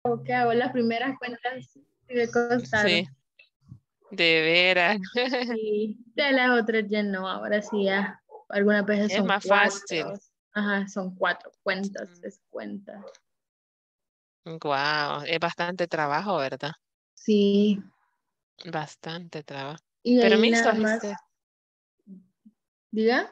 ¿Qué hago? Las primeras cuentas sí me Sí, costaron. de veras. Y de las otras ya no, ahora sí ya. Algunas veces Es son más fácil. cuatro. Ajá, son cuatro cuentas, es cuenta. Wow, es bastante trabajo, ¿verdad? Sí, Bastante trabajo. y Pero ahí mixto, nada más, diga.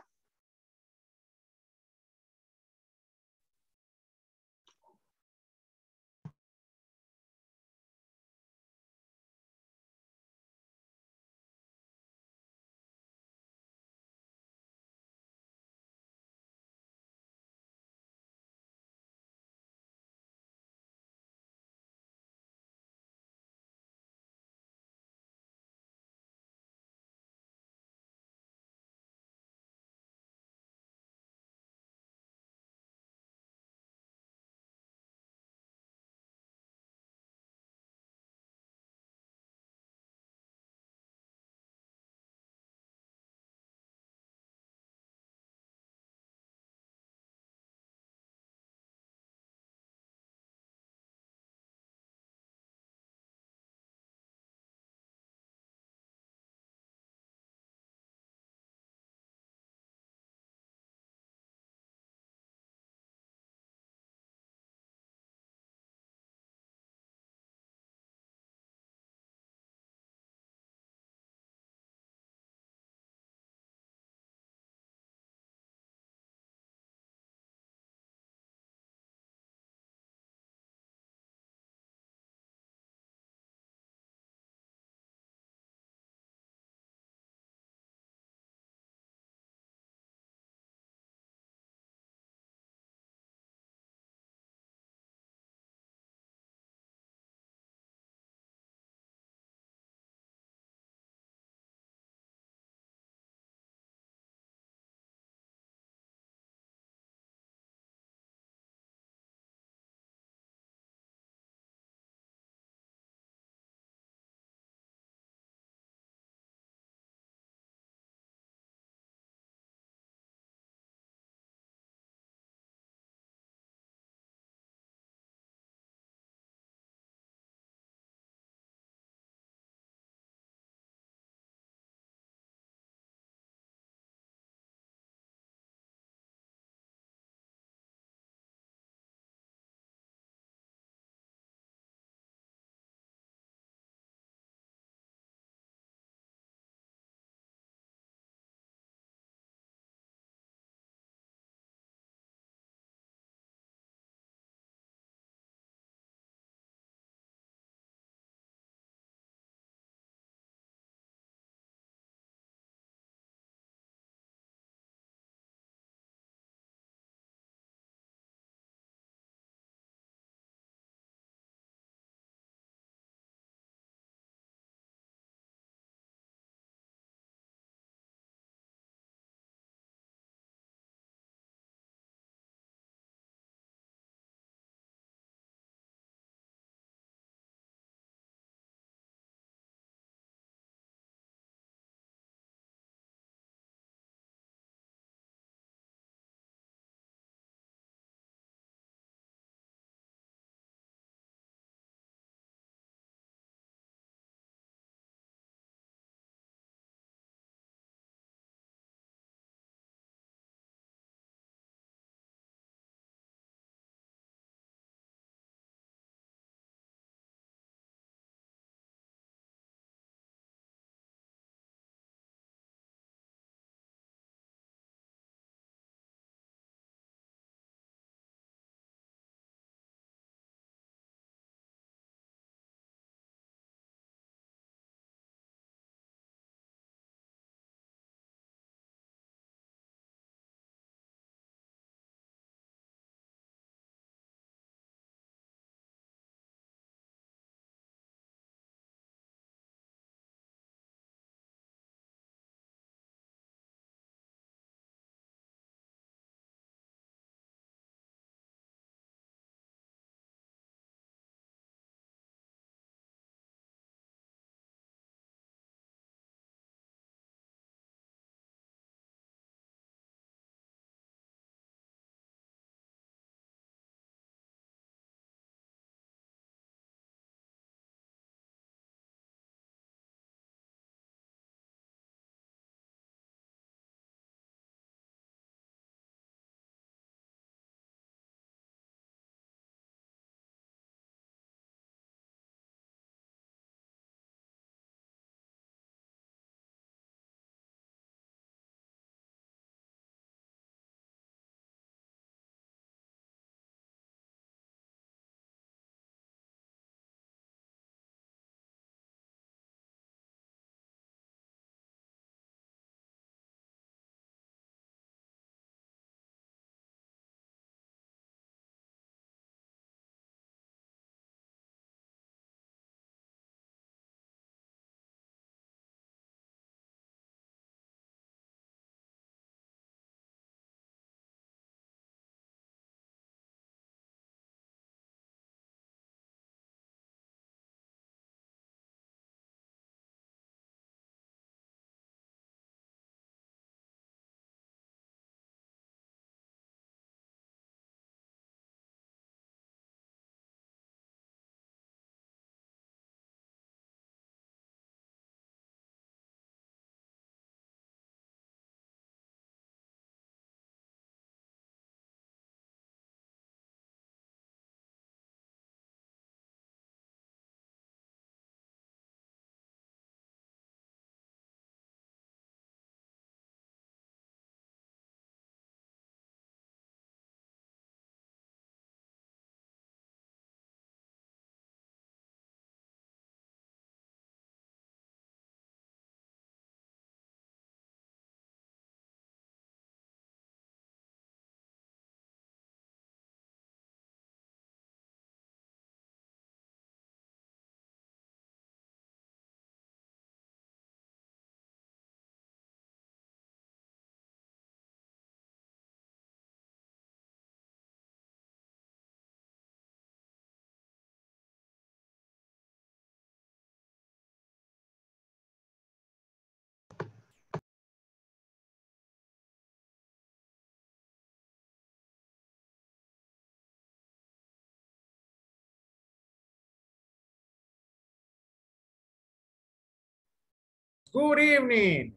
Good evening.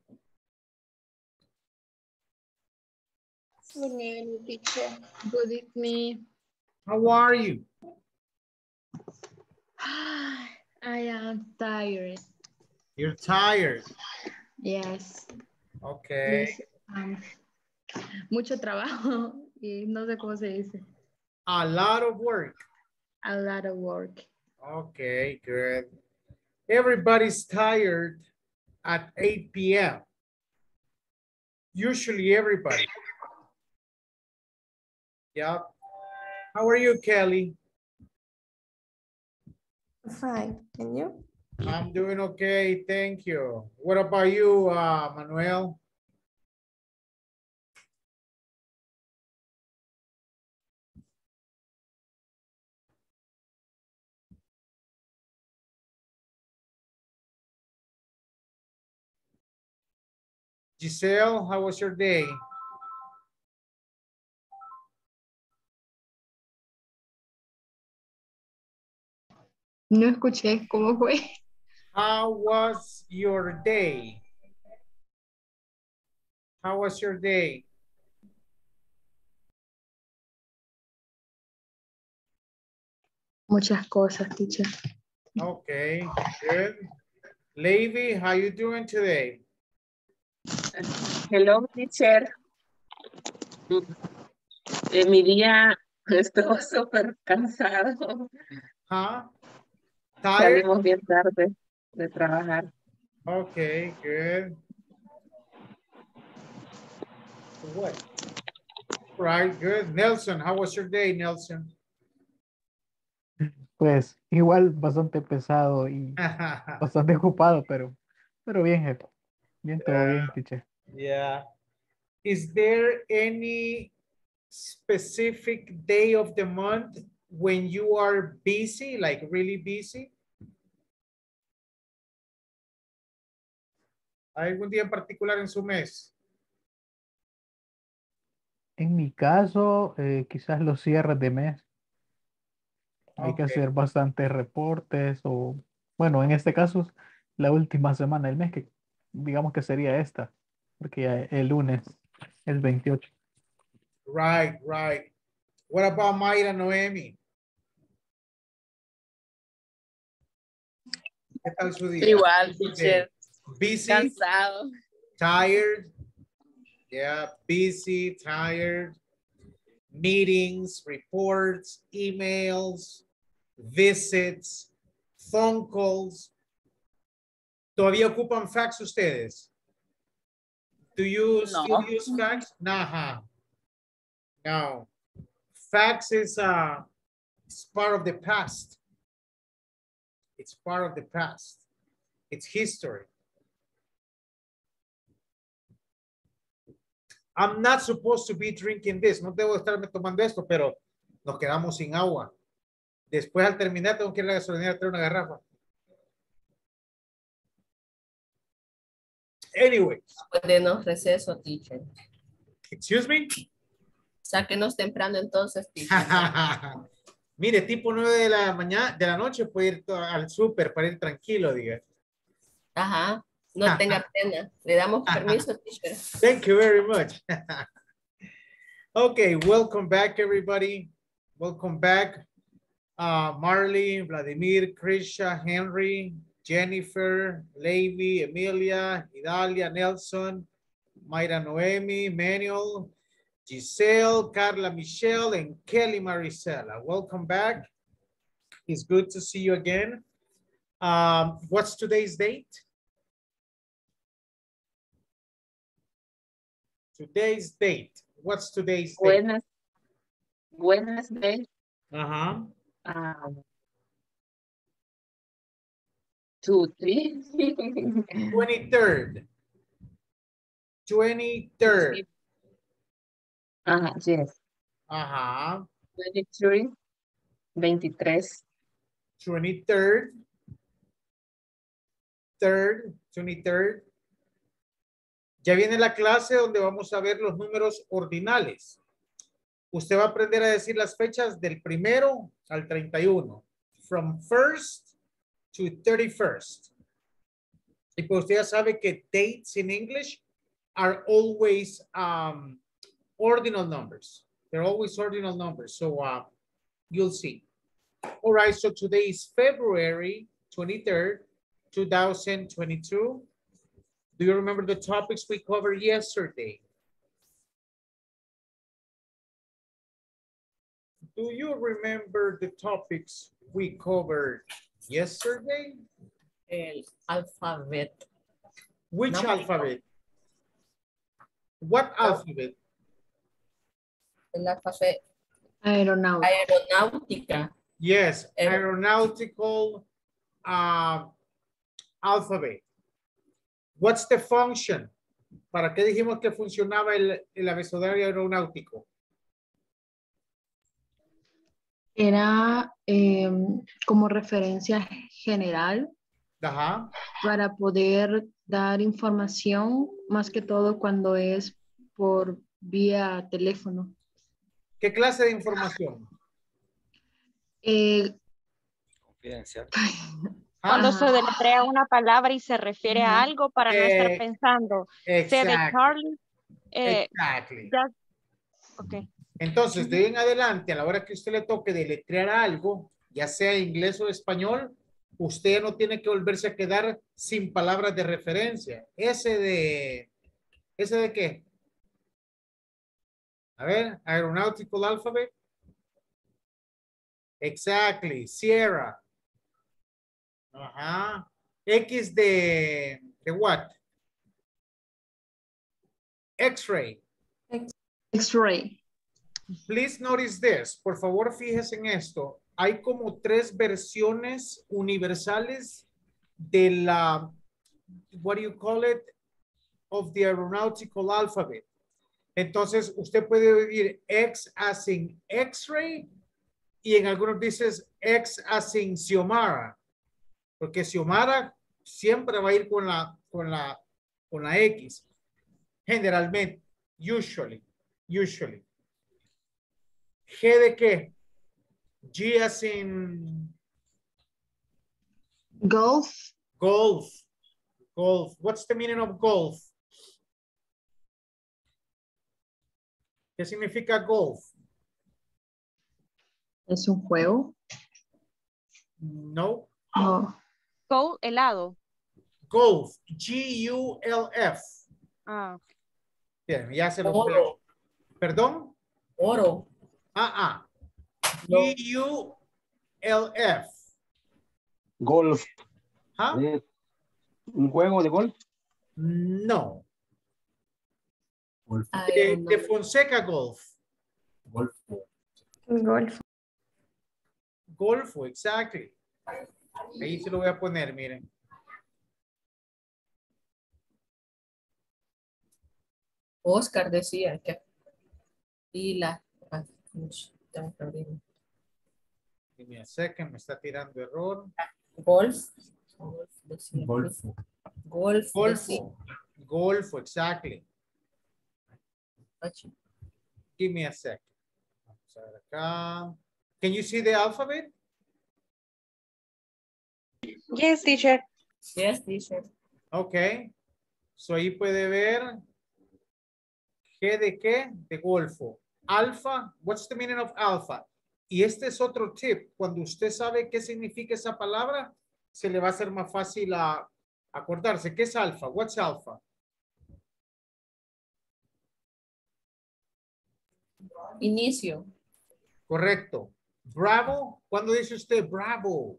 Good evening, teacher. Good evening. How are you? I am tired. You're tired. Yes. Okay. Yes. Mucho trabajo y no sé cómo se dice. A lot of work. A lot of work. Okay, good. Everybody's tired at 8 p.m. Usually everybody. Yeah. How are you, Kelly? Fine, and you? I'm doing okay, thank you. What about you, Manuel? Giselle, how was your day? No escuché cómo fue. How was your day? How was your day? Muchas cosas, teacher. Okay, good. Levy, how you doing today? Hello, teacher. Mi día estuvo súper cansado. Huh? Tired? Salimos bien tarde de trabajar. Okay, good. What? Right, good. Nelson, how was your day, Nelson? Pues igual bastante pesado y bastante ocupado, pero bien, jefe. Bien, todo bien, teacher. Yeah. Is there any specific day of the month when you are busy, like really busy? ¿Hay algún día en particular en su mes? En mi caso, quizás los cierres de mes. Hay que Okay. hacer bastantes reportes o, bueno, en este caso, la última semana del mes, que digamos que sería esta, porque ya el lunes es 28. Right, right. What about Mayra Noemi? ¿Qué tal su día? Igual, teacher. Busy, Cansado. tired. Yeah, busy, tired. Meetings, reports, emails, visits, phone calls. ¿Todavía ocupan fax ustedes? Do you still No. use fax? Nah. No. Fax is it's part of the past. It's part of the past. It's history. I'm not supposed to be drinking this. No debo estarme tomando esto, pero nos quedamos sin agua. Después al terminar tengo que ir a la gasolinera a traer una garrafa. Anyway. Denos receso, teacher. Excuse me. Sáquenos temprano entonces, teacher. Mire, tipo 9 de la mañana, de la noche puede ir al súper para ir tranquilo, diga. Ajá. No tenga pena. Le damos permiso, teacher. Thank you very much. Okay, welcome back, everybody. Welcome back. Marley, Vladimir, Krisha, Henry, Jennifer, Levy, Emilia, Idalia, Nelson, Mayra Noemi, Manuel, Giselle, Carla Michelle, and Kelly Maricela. Welcome back. It's good to see you again. What's today's date? Today's date. What's today's date? Wednesday. Uh-huh. 23rd. 23rd. Yes. Uh-huh. 23. 23rd. 23rd. Ya viene la clase donde vamos a ver los números ordinales. Usted va a aprender a decir las fechas del 1 al 31. From 1st to 31st. Y pues usted ya sabe que dates in English are always ordinal numbers. They're always ordinal numbers. So you'll see. All right, so today is February 23rd, 2022. Do you remember the topics we covered yesterday? Do you remember the topics we covered yesterday? El alfabet. Which No. alphabet? What alphabet? El alfabet. Aeronáutica. Aeronáutica. Yes, aeronautical alphabet. What's the function? ¿Para qué dijimos que funcionaba el abecedario aeronáutico? Era como referencia general Ajá. para poder dar información, más que todo cuando es por vía teléfono. ¿Qué clase de información? Confidencial. Cuando Ajá. se deletrea una palabra y se refiere a algo para no estar pensando. C de Exactly. Charlie. Exactly. Ok. Entonces, de ahí en adelante, a la hora que usted le toque deletrear algo, ya sea inglés o español, usted no tiene que volverse a quedar sin palabras de referencia. ¿Ese de qué? A ver, aeronautical alphabet. Exactly, Sierra. Ajá. X de what? X-ray. X-ray. Please notice this. Por favor, fíjese en esto. Hay como 3 versiones universales de la, what do you call it? Of the aeronautical alphabet. Entonces, usted puede oír X as in X-ray y en algunos dices X as in Xiomara. Porque Xiomara siempre va a ir con la X. Generalmente, usually. G de qué? G as in Golf. golf. What's the meaning of golf? ¿Qué significa golf? ¿Es un juego? No. No. Go, helado. Golf. G-U-L-F. Ah, Bien, ya se lo Oro. ¿Perdón? Oro. No. G-U-L-F. Golf. ¿Ah? ¿Un juego de golf? No. Golf. De Fonseca Golf. Golfo, exactly. Ahí se lo voy a poner, miren. Oscar decía que y la Give me a second, me está tirando error. golf. Decía. Golfo, exactly. Give me a second. Vamos a ver acá. Can you see the alphabet? yes, teacher. Yes, teacher. Okay. So ahí puede ver. G de qué? De golfo. Alfa. What's the meaning of alpha? Y este es otro tip. Cuando usted sabe qué significa esa palabra, se le va a hacer más fácil a acordarse. ¿Qué es alfa? What's alpha? Inicio. Correcto. Bravo. ¿Cuándo dice usted bravo?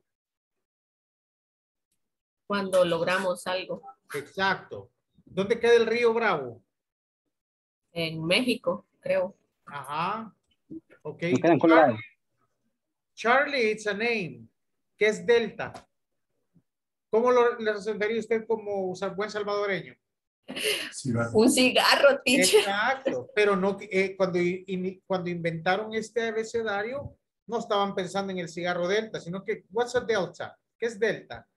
Cuando logramos algo. Exacto. ¿Dónde queda el río Bravo? En México, creo. Ajá. Ok. ¿No queda en Colorado? Charlie, it's a name. ¿Qué es Delta? ¿Cómo le representaría usted como buen salvadoreño? Un cigarro, teacher. Exacto. Pero no, cuando inventaron este abecedario, no estaban pensando en el cigarro Delta, sino que, what's a Delta? ¿Qué es Delta?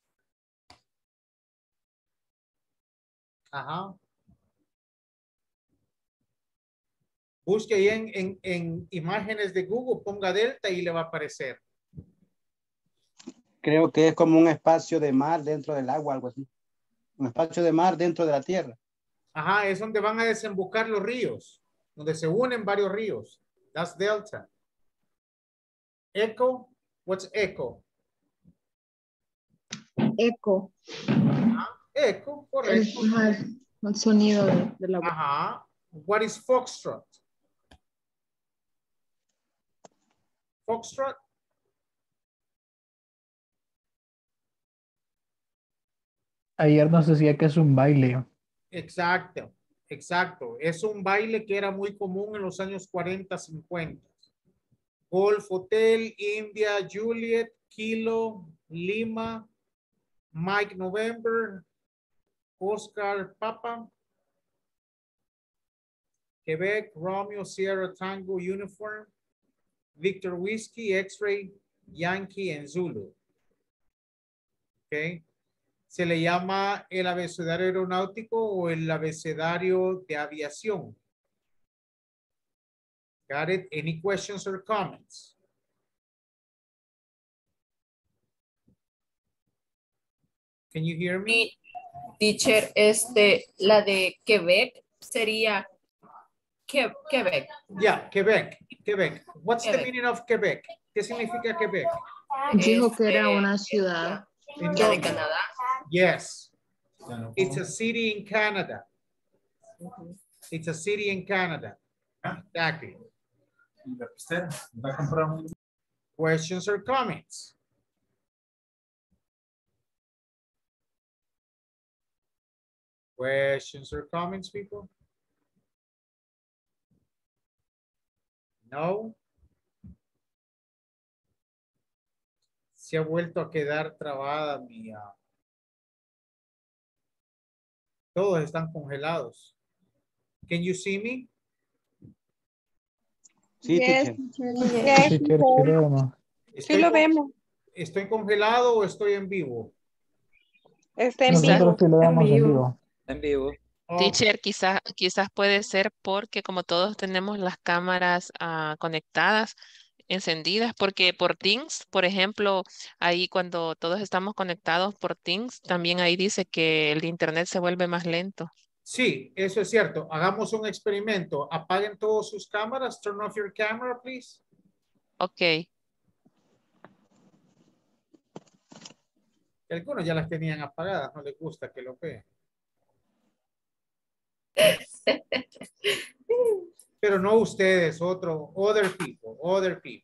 Ajá. Busque ahí en imágenes de Google, ponga Delta y le va a aparecer. Creo que es como un espacio de mar dentro del agua, algo así. Un espacio de mar dentro de la tierra. Ajá, es donde van a desembocar los ríos, donde se unen varios ríos. That's delta. Echo, what's echo? Eco. Echo, correcto. El sonido de la voz. Ajá. What is foxtrot? Foxtrot. Ayer nos decía que es un baile. Exacto, exacto. Es un baile que era muy común en los años 40, 50. Golf Hotel, India, Juliet, Kilo, Lima, Mike November, Oscar Papa, Quebec, Romeo, Sierra Tango, Uniform, Victor Whiskey, X-Ray, Yankee en Zulu. Okay. Se le llama el abecedario aeronáutico o el abecedario de aviación. Got it? Any questions or comments? Can you hear me? Teacher, la de Quebec sería Quebec. Yeah, Quebec, Quebec. What's the Quebec. meaning of Quebec? ¿Qué significa Quebec? Dijo que era una ciudad. ¿En La de dónde? Canadá. Yes. It's a city in Canada. It's a city in Canada. Exactly. Questions or comments? Questions or comments, people? No. Se ha vuelto a quedar trabada mi... Todos están congelados. Can you see me? Sí, Yes, teacher. yes, Sí, quiero o no. sí lo vemos. ¿Estoy congelado o estoy en vivo? Está en Quizás- vivo. Nosotros sí lo damos en vivo. vivo. En vivo. Oh, Teacher, quizás puede ser porque como todos tenemos las cámaras conectadas, encendidas, porque por Teams, por ejemplo, ahí cuando todos estamos conectados por Teams, también ahí dice que el internet se vuelve más lento. sí, eso es cierto. Hagamos un experimento. Apaguen todas sus cámaras. Turn off your camera, please. Ok. Algunos ya las tenían apagadas. No les gusta que lo vean. Pero no ustedes, other people.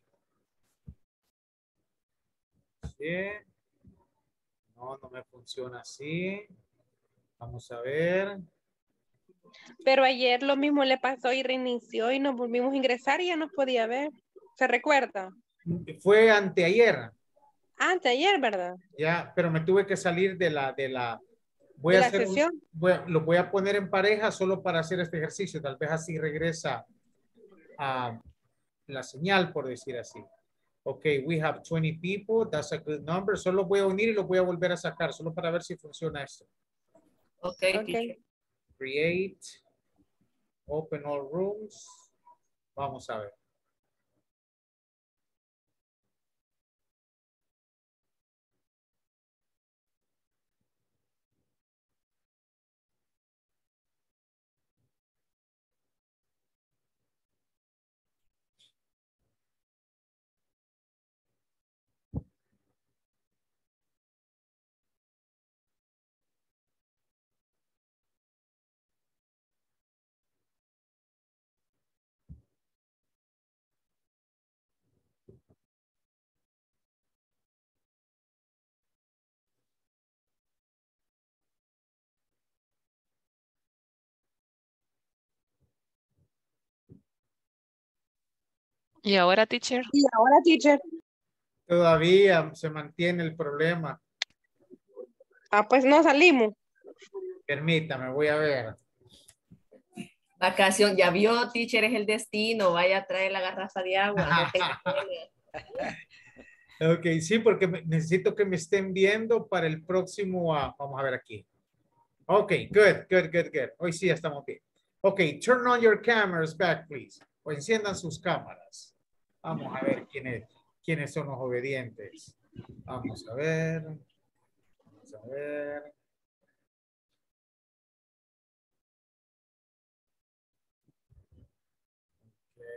Sí. No, no me funciona así. Vamos a ver. Pero ayer lo mismo le pasó y reinició y nos volvimos a ingresar y ya nos podía ver. ¿Se recuerda? Fue anteayer. Antes, ayer, ¿verdad? Ya, pero me tuve que salir de la voy ¿De a la hacer sesión? lo voy a poner en pareja solo para hacer este ejercicio. Tal vez así regresa a la señal, por decir así. Ok, we have 20 people. That's a good number. Solo voy a unir y lo voy a volver a sacar, solo para ver si funciona esto. Ok, Ok. teacher. Create. Open all rooms. Vamos a ver. ¿Y ahora, teacher? Y ahora, teacher. Todavía se mantiene el problema. Pues no salimos. Permítame, voy a ver. Vacación, ya vio, teacher, es el destino. Vaya a traer la garrafa de agua. No tenga pena. Ok, sí, porque necesito que me estén viendo para el próximo. Vamos a ver aquí. Ok, good. Hoy sí estamos bien. Ok, turn on your cameras back, please. O enciendan sus cámaras. Vamos a ver quiénes son los obedientes. Vamos a ver.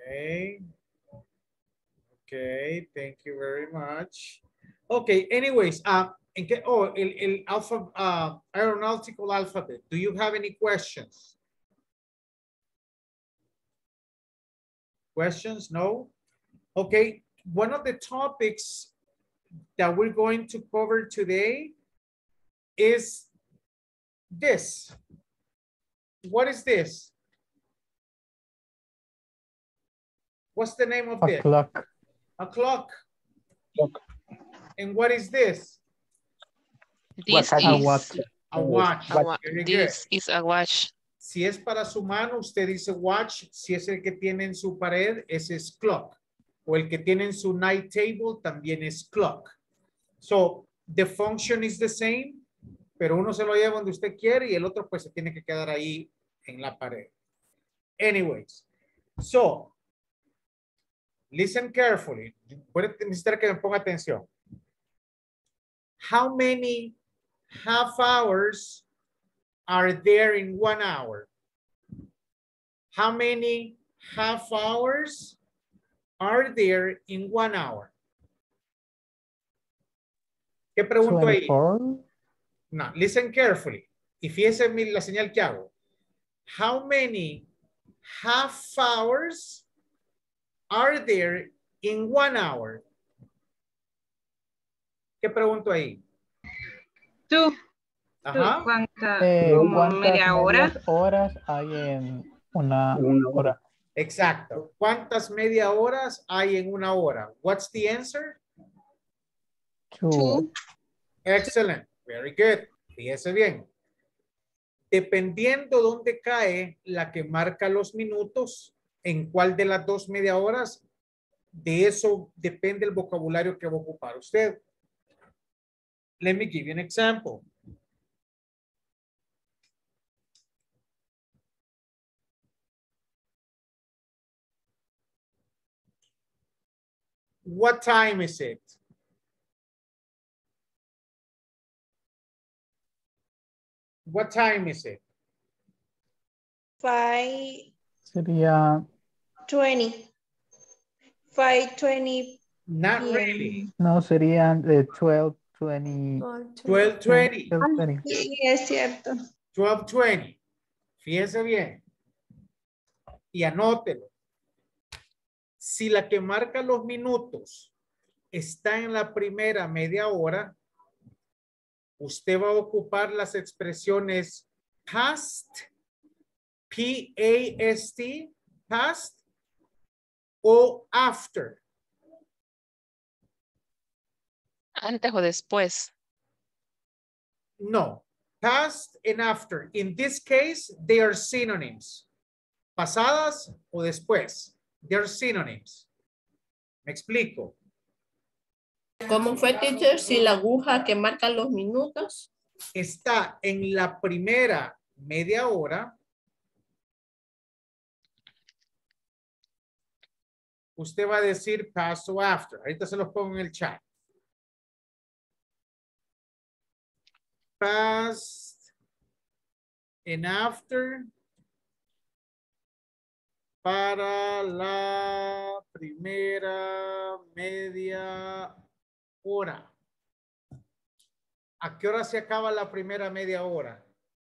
Okay. Okay, thank you very much. Okay, anyways, ¿en qué? Oh, el aeronautical alphabet. Do you have any questions? Questions? No? Okay, one of the topics that we're going to cover today is this. What is this? What's the name of A this? clock. A clock. Clock. And what is this? This What A is watch. A watch. a wa- Very good. this is a watch. Si es para su mano, usted dice watch. Si es el que tiene en su pared, ese es clock. O el que tiene en su night table, también es clock. So, the function is the same, pero uno se lo lleva donde usted quiere y el otro pues se tiene que quedar ahí en la pared. Anyways, so, listen carefully. Voy a necesitar que me ponga atención. How many half hours are there in 1 hour? How many half hours are there in 1 hour? ¿Qué pregunto ahí? 24. No, listen carefully. Y fíjese la señal que hago. How many half hours are there in 1 hour? ¿Qué pregunto ahí? Tú, Ajá. como ¿Cuántas media hora. medias horas hay en una hora? Exacto. ¿Cuántas media horas hay en 1 hora? What's the answer? 2. Excellent. Very good. Fíjese bien. Dependiendo dónde cae la que marca los minutos, en cuál de las 2 media horas, de eso depende el vocabulario que va a ocupar usted. Let me give you an example. What time is it? What time is it? 5:20. Sería, 5:20. Not Bien. really. no, serían 12:20. 12:20. 12:20. Sí, es cierto. 12:20. Fíjese bien. Y anótelo. Si la que marca los minutos está en la primera media hora, usted va a ocupar las expresiones past, P-A-S-T, past, o after. Antes o después. No, past and after. In this case, they are synonyms. Pasadas o después. They're synonyms. ¿Me explico? ¿Cómo fue, teacher? Si la aguja que marca los minutos. Está en la primera media hora. Usted va a decir past o after. Ahorita se los pongo en el chat. Past and after para la primera media hora. ¿A qué hora se acaba la primera media hora?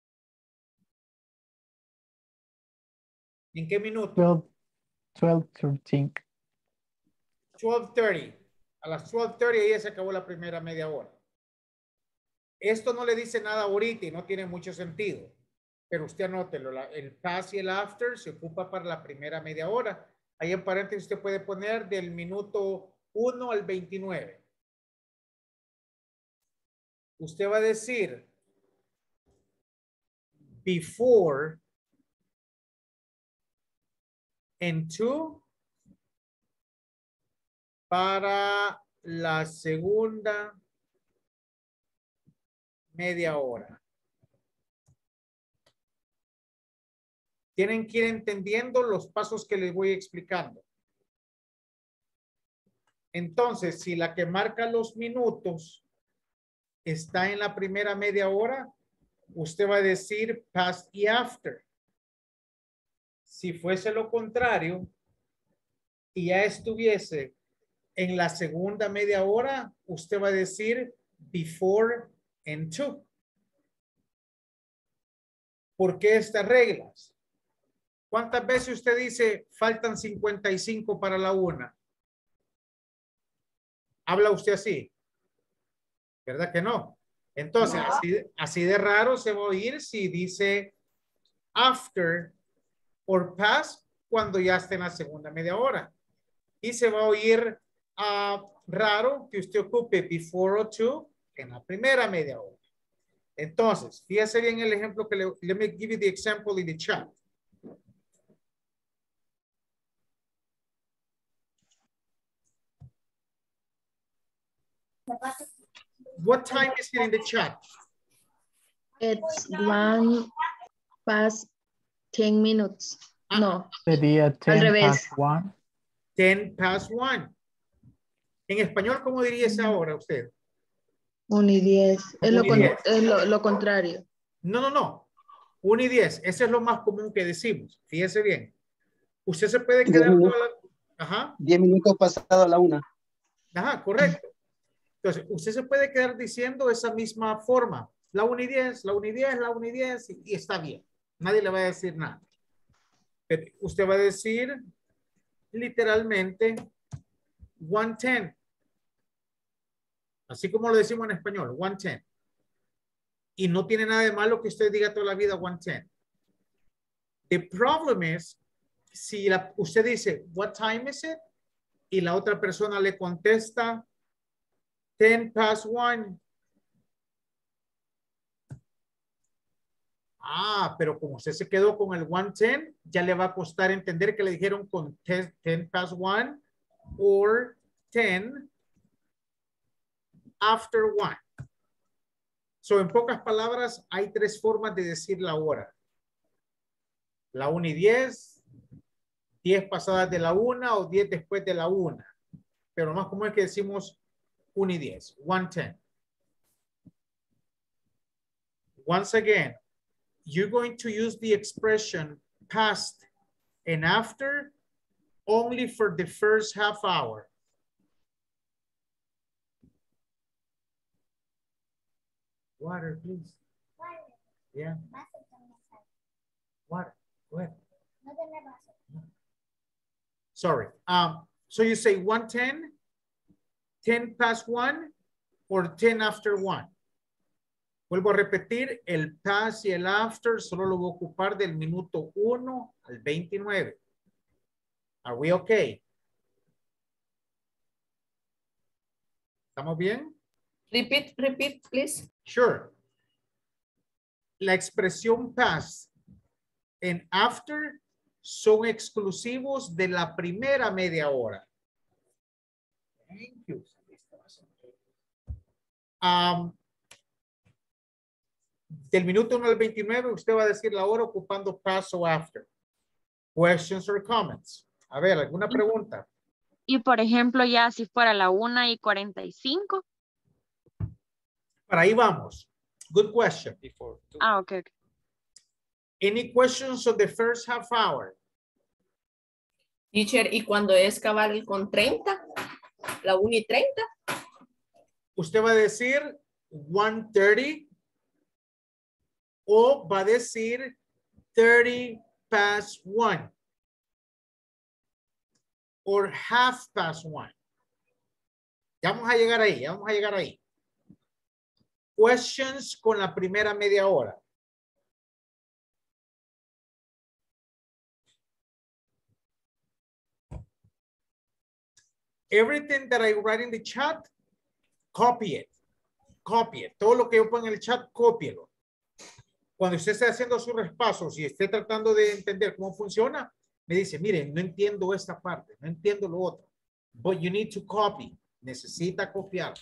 ¿En qué minuto? 12:13. 12:30. A las 12:30 ya se acabó la primera media hora. Esto no le dice nada ahorita y no tiene mucho sentido. Pero usted anótelo. El past y el after se ocupa para la primera media hora. Ahí en paréntesis usted puede poner del minuto 1 al 29. Usted va a decir before and to para la segunda media hora. Tienen que ir entendiendo los pasos que les voy explicando. Entonces, si la que marca los minutos está en la primera media hora, usted va a decir past y after. Si fuese lo contrario, y ya estuviese en la segunda media hora, usted va a decir before and to. ¿Por qué estas reglas? ¿Cuántas veces usted dice faltan 55 para la 1? ¿Habla usted así? ¿Verdad que no? Entonces, así de raro se va a oír si dice after or past cuando ya esté en la segunda media hora. Y se va a oír raro que usted ocupe before or to en la primera media hora. Entonces, fíjese bien el ejemplo que let me give you the example in the chat. What time is it in the chat? It's 1 past 10 minutes. No, Sería 10 revés. past 1. 10 past 1. En español, ¿cómo diría esa hora usted? 1 y 10. Es, 1 y 10. es lo contrario. No. 1 y 10. Ese es lo más común que decimos. Fíjese bien. Usted se puede quedar toda la... Ajá. 10 minutos pasado a la 1. Ajá, correcto. Entonces, usted se puede quedar diciendo esa misma forma. La 1 y 10, la 1 y 10, la 1 y 10 y está bien. Nadie le va a decir nada. Pero usted va a decir literalmente 1:10. Así como lo decimos en español, 1:10. Y no tiene nada de malo que usted diga toda la vida 1:10. The problem is, si usted dice, what time is it? Y la otra persona le contesta 10 past 1. Pero como usted se quedó con el 1:10, ya le va a costar entender que le dijeron con 10 past 1 or 10 after 1. So, en pocas palabras, hay 3 formas de decir la hora. La 1 y 10, 10 pasadas de la 1 o 10 después de la 1. Pero más común es que decimos 1 y 10, 1:10. Once again, you're going to use the expression past and after only for the first half hour. Water, please. Yeah. Water. Go ahead. Sorry. So you say 1:10, 10 past 1, or 10 after 1. Vuelvo a repetir, el past y el after solo lo voy a ocupar del minuto 1 al 29. Are we okay? ¿Estamos bien? Repeat, please. Sure. La expresión past and after son exclusivos de la primera media hora. Thank you. Del minuto 1 al 29, usted va a decir la hora ocupando past o after. Questions or comments. A ver, ¿alguna pregunta? Y por ejemplo, ya si fuera la 1:45. Para ahí vamos. Good question. Ok. Any questions on the first half hour? Teacher, ¿y cuando es cabal con 30? ¿La 1:30? Usted va a decir 1:30 o va a decir 30 past 1 or half past 1. Ya vamos a llegar ahí, Questions con la primera media hora. Everything that I write in the chat, copy it. Todo lo que yo pongo en el chat, cópielo. Cuando usted esté haciendo sus repasos y esté tratando de entender cómo funciona, me dice, miren, no entiendo esta parte, no entiendo lo otro. But you need to copy. Necesita copiar.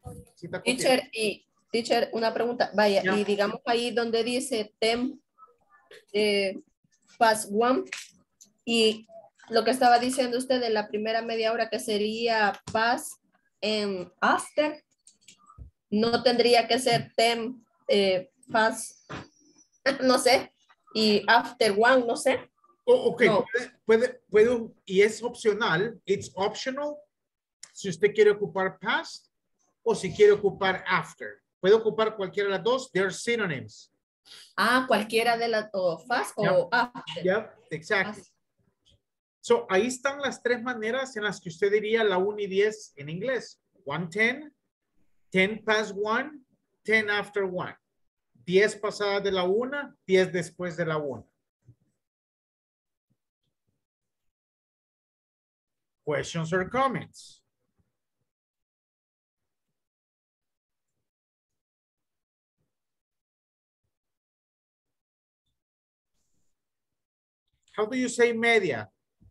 Teacher, una pregunta. Vaya, Yeah. Y digamos ahí donde dice 10 past 1 y lo que estaba diciendo usted de la primera media hora que sería past and after, no tendría que ser 10 past, no sé, y after 1, no sé. Ok, No. puede, y es opcional, it's optional, si usted quiere ocupar past o si quiere ocupar after. Puede ocupar cualquiera de las dos, they're synonyms. Ah, cualquiera de las, o fast o after. Yep, exactly. So, ahí están las tres maneras en las que usted diría la 1 y 10 en inglés. 1:10, 10 past 1, 10 after 1. 10 pasadas de la 1, 10 después de la 1. Questions or comments? How do you say media?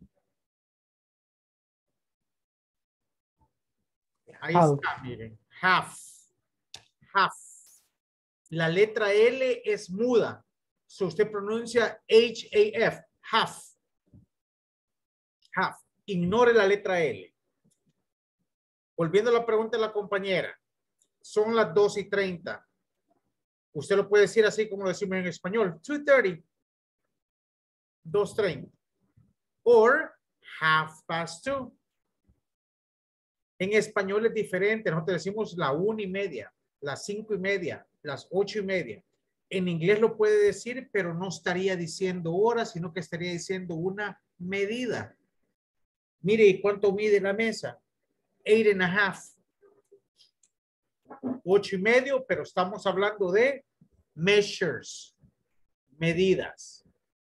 Ahí Half. está, miren. Half. Half. La letra L es muda. So usted pronuncia H-A-F. Half. Half. Ignore la letra L. Volviendo a la pregunta de la compañera. Son las 2:30. Usted lo puede decir así como lo decimos en español. 2:30. 2:30. Or 2:30. En español es diferente. Nosotros decimos la 1:30, las 5:30, las 8:30. En inglés lo puede decir, pero no estaría diciendo horas, sino que estaría diciendo una medida. Mire, ¿y cuánto mide la mesa? 8.5. 8:30, pero estamos hablando de measures, medidas.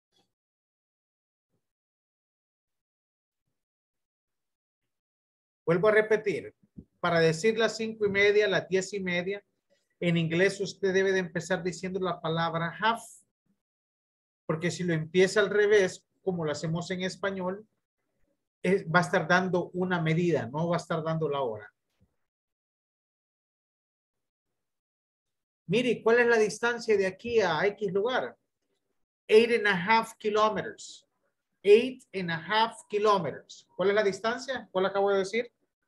Vuelvo a repetir, para decir las 5:30, las 10:30, en inglés usted debe de empezar diciendo la palabra half, porque si lo empieza al revés, como lo hacemos en español, va a estar dando una medida, no va a estar dando la hora. Mire, ¿cuál es la distancia de aquí a X lugar? 8.5 kilómetros. 8.5 kilómetros. ¿Cuál es la distancia? ¿Cuál acabo de decir?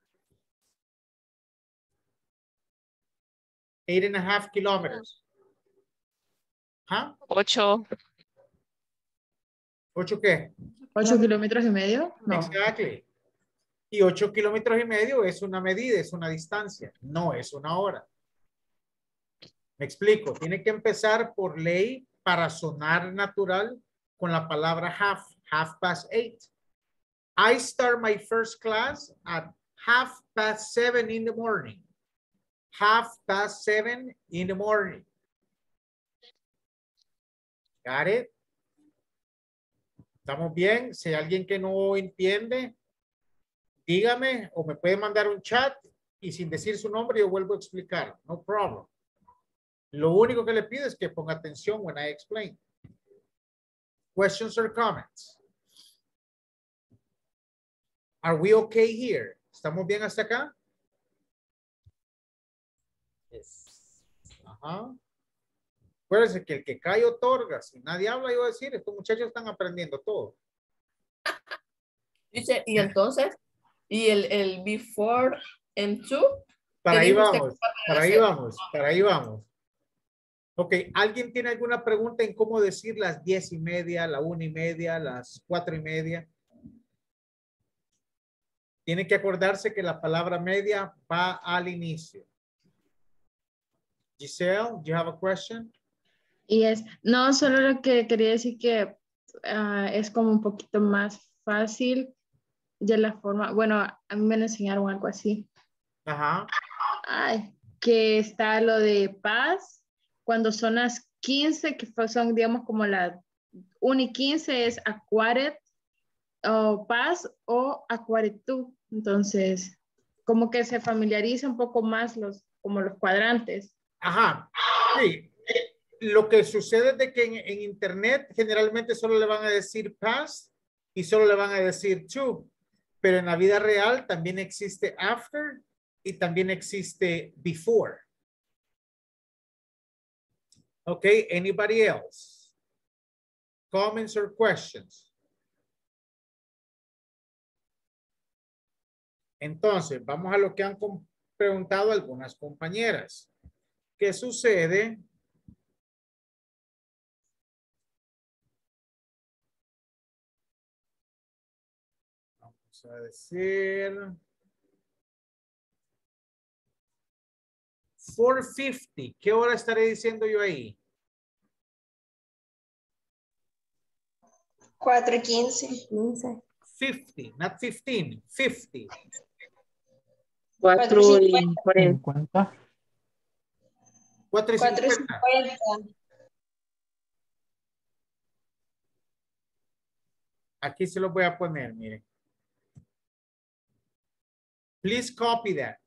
8.5 kilómetros. ¿Ah? 8. ¿8 qué? 8 kilómetros y medio. No. Exactly. Y 8 kilómetros y medio es una medida, es una distancia, no es una hora. Me explico, tiene que empezar por ley para sonar natural con la palabra half, 8:30. I start my first class at 7:30 in the morning. 7:30 in the morning. Got it? ¿Estamos bien? Si hay alguien que no entiende, dígame o me puede mandar un chat y sin decir su nombre yo vuelvo a explicar. No problem. Lo único que le pido es que ponga atención when I explain. Questions or comments? Are we okay here? ¿Estamos bien hasta acá? Yes. Ajá. Acuérdense que el que cae otorga. Si nadie habla, yo voy a decir, estos muchachos están aprendiendo todo. Dice, y entonces, y el before and to. Para ahí vamos, para ahí vamos, para ahí vamos. Ok, ¿alguien tiene alguna pregunta en cómo decir las 10:30, la 1:30, las 4:30? Tiene que acordarse que la palabra media va al inicio. Giselle, do you have a question? Yes. No, solo lo que quería decir que es como un poquito más fácil de la forma, bueno, a mí me enseñaron algo así. Ajá. Ay, que está lo de paz, cuando son las 15, que son, digamos, como las 1:15 es aquaret o paz o aquaretu. Entonces, como que se familiariza un poco más como los cuadrantes. Ajá. Sí. Lo que sucede es de que en internet generalmente solo le van a decir past y solo le van a decir to, pero en la vida real también existe after y también existe before. Okay, anybody else? Comments or questions? Entonces, vamos a lo que han preguntado algunas compañeras. ¿Qué sucede a decir 4:50. ¿Qué hora estaré diciendo yo ahí? 4:15. 50, not 15, 50. 4:40. 4:50. 4:50. Aquí se lo voy a poner, mire. Please copy that.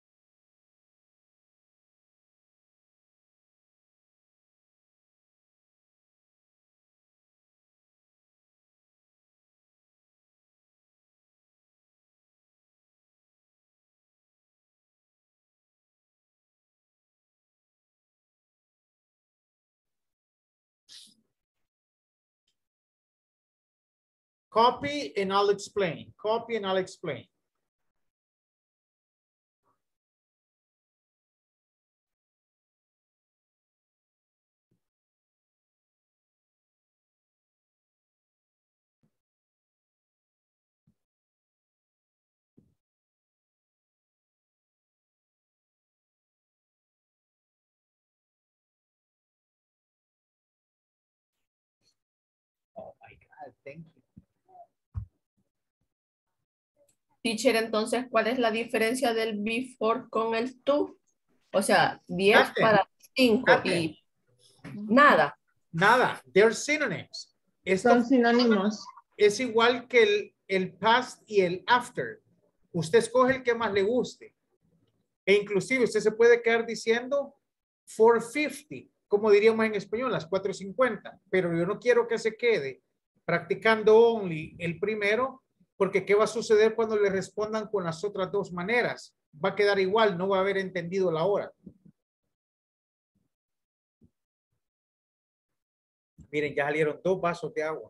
Copy and I'll explain. Copy and I'll explain. Oh my God, thank you. Teacher, entonces, ¿cuál es la diferencia del before con el to? O sea, 10 Nothing. para 5 Nothing. y nada. Nada. They're synonyms. Esto Son sinónimos. es igual que el past y el after. Usted escoge el que más le guste. E inclusive usted se puede quedar diciendo 4:50, como diríamos en español, las 4:50. Pero yo no quiero que se quede practicando only el primero, porque ¿qué va a suceder cuando le respondan con las otras dos maneras? Va a quedar igual, no va a haber entendido la hora. Miren, ya salieron 2 vasos de agua.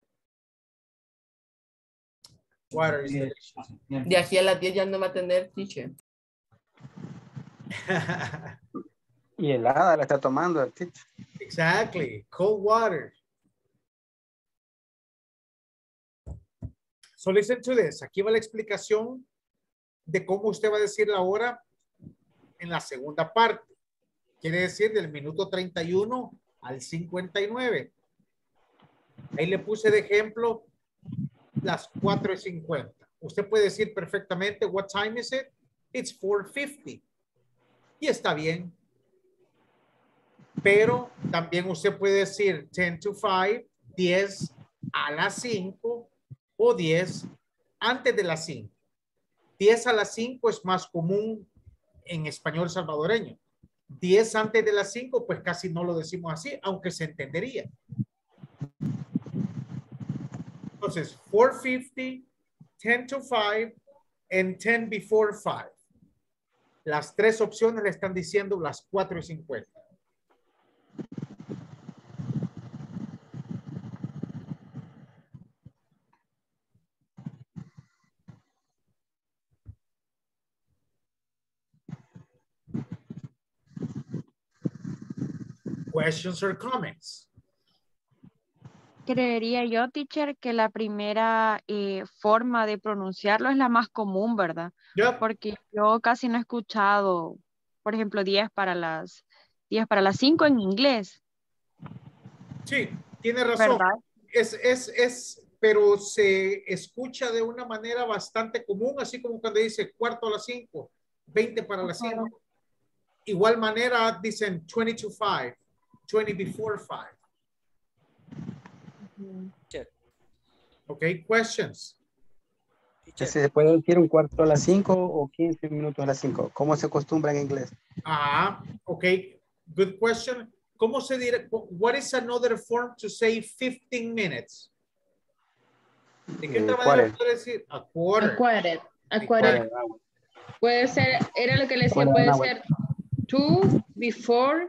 Water is delicious. De aquí a las 10 ya no va a tener teacher. Y helada la está tomando el teacher. Exactly. Cold water. So listen to this. Aquí va la explicación de cómo usted va a decir la hora en la segunda parte. Quiere decir del minuto 31 al 59. Ahí le puse de ejemplo las 4:50. Usted puede decir perfectamente, what time is it? It's 4:50. Y está bien. Pero también usted puede decir 10 to 5, 10 a las 5 o 10 antes de las 5. 10 a las 5 es más común en español salvadoreño. 10 antes de las 5, pues casi no lo decimos así, aunque se entendería. Entonces, 4:50, 10 to 5, and 10 before 5. Las tres opciones le están diciendo las 4:50. Questions or comments? Creería yo, teacher, que la primera forma de pronunciarlo es la más común, ¿verdad? Yep. Porque yo casi no he escuchado, por ejemplo, 10 para las 5 en inglés, Sí, tiene razón. ¿verdad? Pero se escucha de una manera bastante común, así como cuando dice cuarto a las 5, 20 para las 5. Igual manera dicen 20 to 5, 20 before 5. Okay, questions. ¿Se puede decir un cuarto a las 5 o 15 minutos a las 5? ¿Cómo se acostumbra en inglés? Okay. Good question. ¿Cómo se dirá? What is another form to say 15 minutes? ¿De qué otra manera puede decir? A quarter. A quarter. Puede ser, era lo que le decía, puede ser to, before,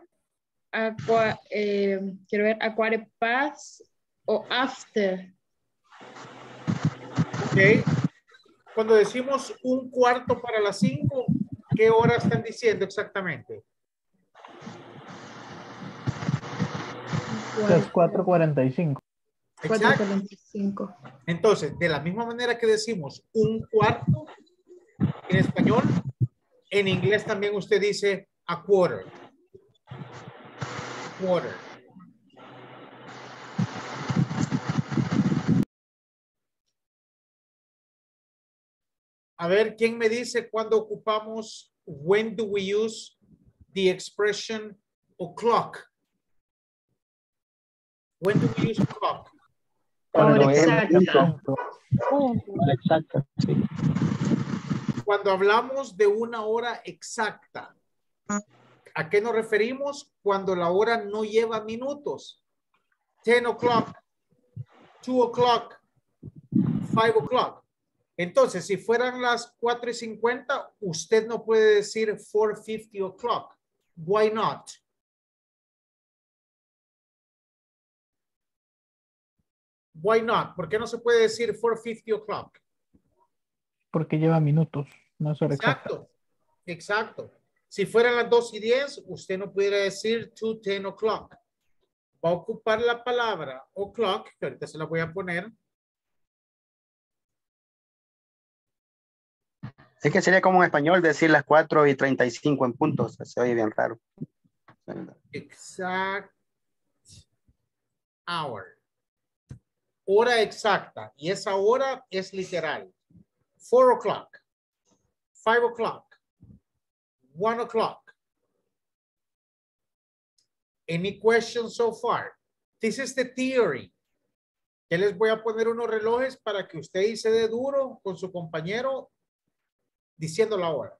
quiero ver, a quarter past o after. Ok. Cuando decimos un cuarto para las 5, ¿qué hora están diciendo exactamente? Las 4:45. Exacto. 4:45. Entonces, de la misma manera que decimos un cuarto en español, en inglés también usted dice a quarter. Quarter. A ver, ¿quién me dice cuándo ocupamos when do we use the expression o'clock? When do we use o'clock? Hora es exacta. hora exacta, sí. Cuando hablamos de una hora exacta, ¿a qué nos referimos? Cuando la hora no lleva minutos. 10 o'clock, 2 o'clock, 5 o'clock. Entonces, si fueran las 4:50, usted no puede decir 4:50 o'clock. Why not? Why not? ¿Por qué no se puede decir 4:50 o'clock? Porque lleva minutos, no es hora exacta. Exacto, exacto. Si fueran las 2:10, usted no pudiera decir 2:10 o'clock. Va a ocupar la palabra o'clock, que ahorita se la voy a poner. Es que sería como en español decir las 4:35 en punto, o sea, se oye bien raro. Exact hour. Hora exacta. Y esa hora es literal. 4 o'clock. 5 o'clock. 1 o'clock. Any questions so far? This is the theory. Ya les voy a poner unos relojes para que usted se dé duro con su compañero diciendo la hora.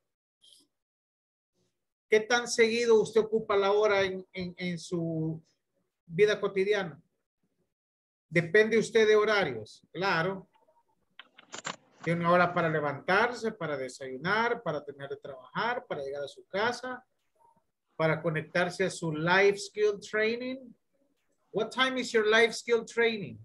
¿Qué tan seguido usted ocupa la hora en su vida cotidiana? Depende usted de horarios, claro. Tiene una hora para levantarse, para desayunar, para terminar de trabajar, para llegar a su casa, para conectarse a su life skill training. What time is your life skill training?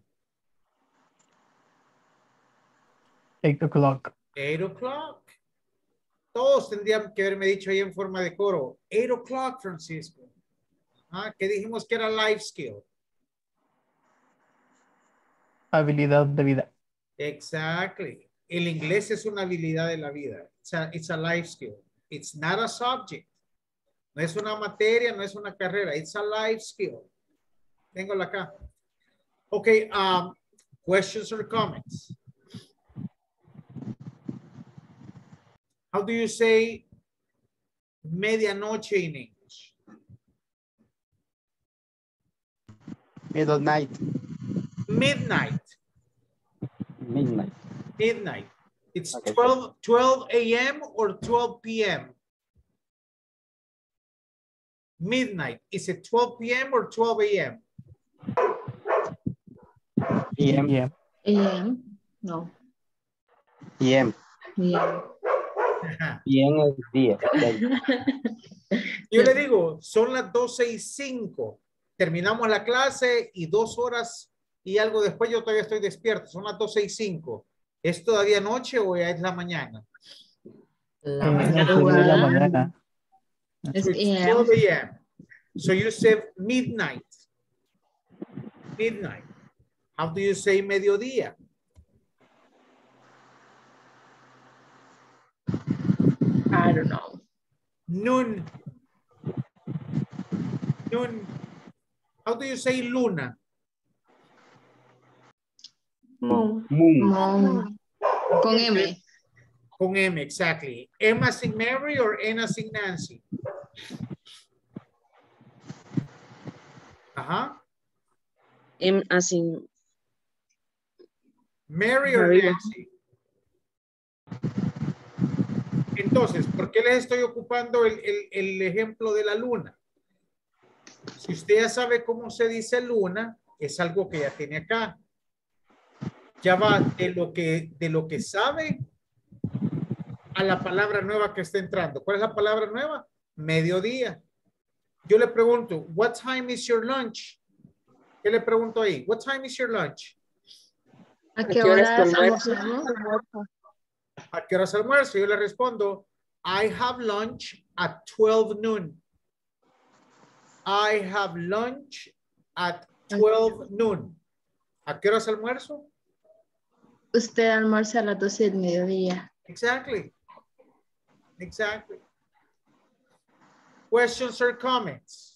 8 o'clock. 8 o'clock. Todos tendrían que haberme dicho ahí en forma de coro. 8 o'clock, Francisco. Ah, ¿qué dijimos que era life skill? Habilidad de vida. Exactly. El inglés es una habilidad de la vida. It's a life skill. It's not a subject. No es una materia, no es una carrera. It's a life skill. Téngalo acá. Okay, questions or comments? How do you say medianoche in English? Midnight. Midnight. Midnight. Midnight. It's Okay. 12 a.m. or 12 p.m.? Midnight. Is it 12 p.m. or 12 a.m.? PM. PM. AM. No. PM. Yeah. PM es 10. Yo le digo, son las 12:05. Terminamos la clase y 2 horas y algo después yo todavía estoy despierto. Son las 12:05. ¿Es todavía noche o ya es la mañana? La No, sería la mañana. Es So it's 12 a.m. So you say midnight. Midnight. How do you say mediodía? I don't know. Noon. Noon. How do you say luna? Moon. Moon. Con M. Con M, exactly. M as in Mary or N as in Nancy? Ajá. M as in Mary or Arriba. Nancy. Entonces, ¿por qué les estoy ocupando el ejemplo de la luna? Si usted ya sabe cómo se dice luna, es algo que ya tiene acá. Ya va de lo que sabe a la palabra nueva que está entrando. ¿Cuál es la palabra nueva? Mediodía. Yo le pregunto, what time is your lunch? ¿Qué le pregunto ahí? What time is your lunch? ¿A qué horas almorzamos? ¿A qué horas almuerzo? Yo le respondo, I have lunch at 12 noon. I have lunch at 12 noon. ¿A qué hora es almuerzo? Usted almuerza a las 12 del mediodía. Exactly. Exactly. Questions or comments?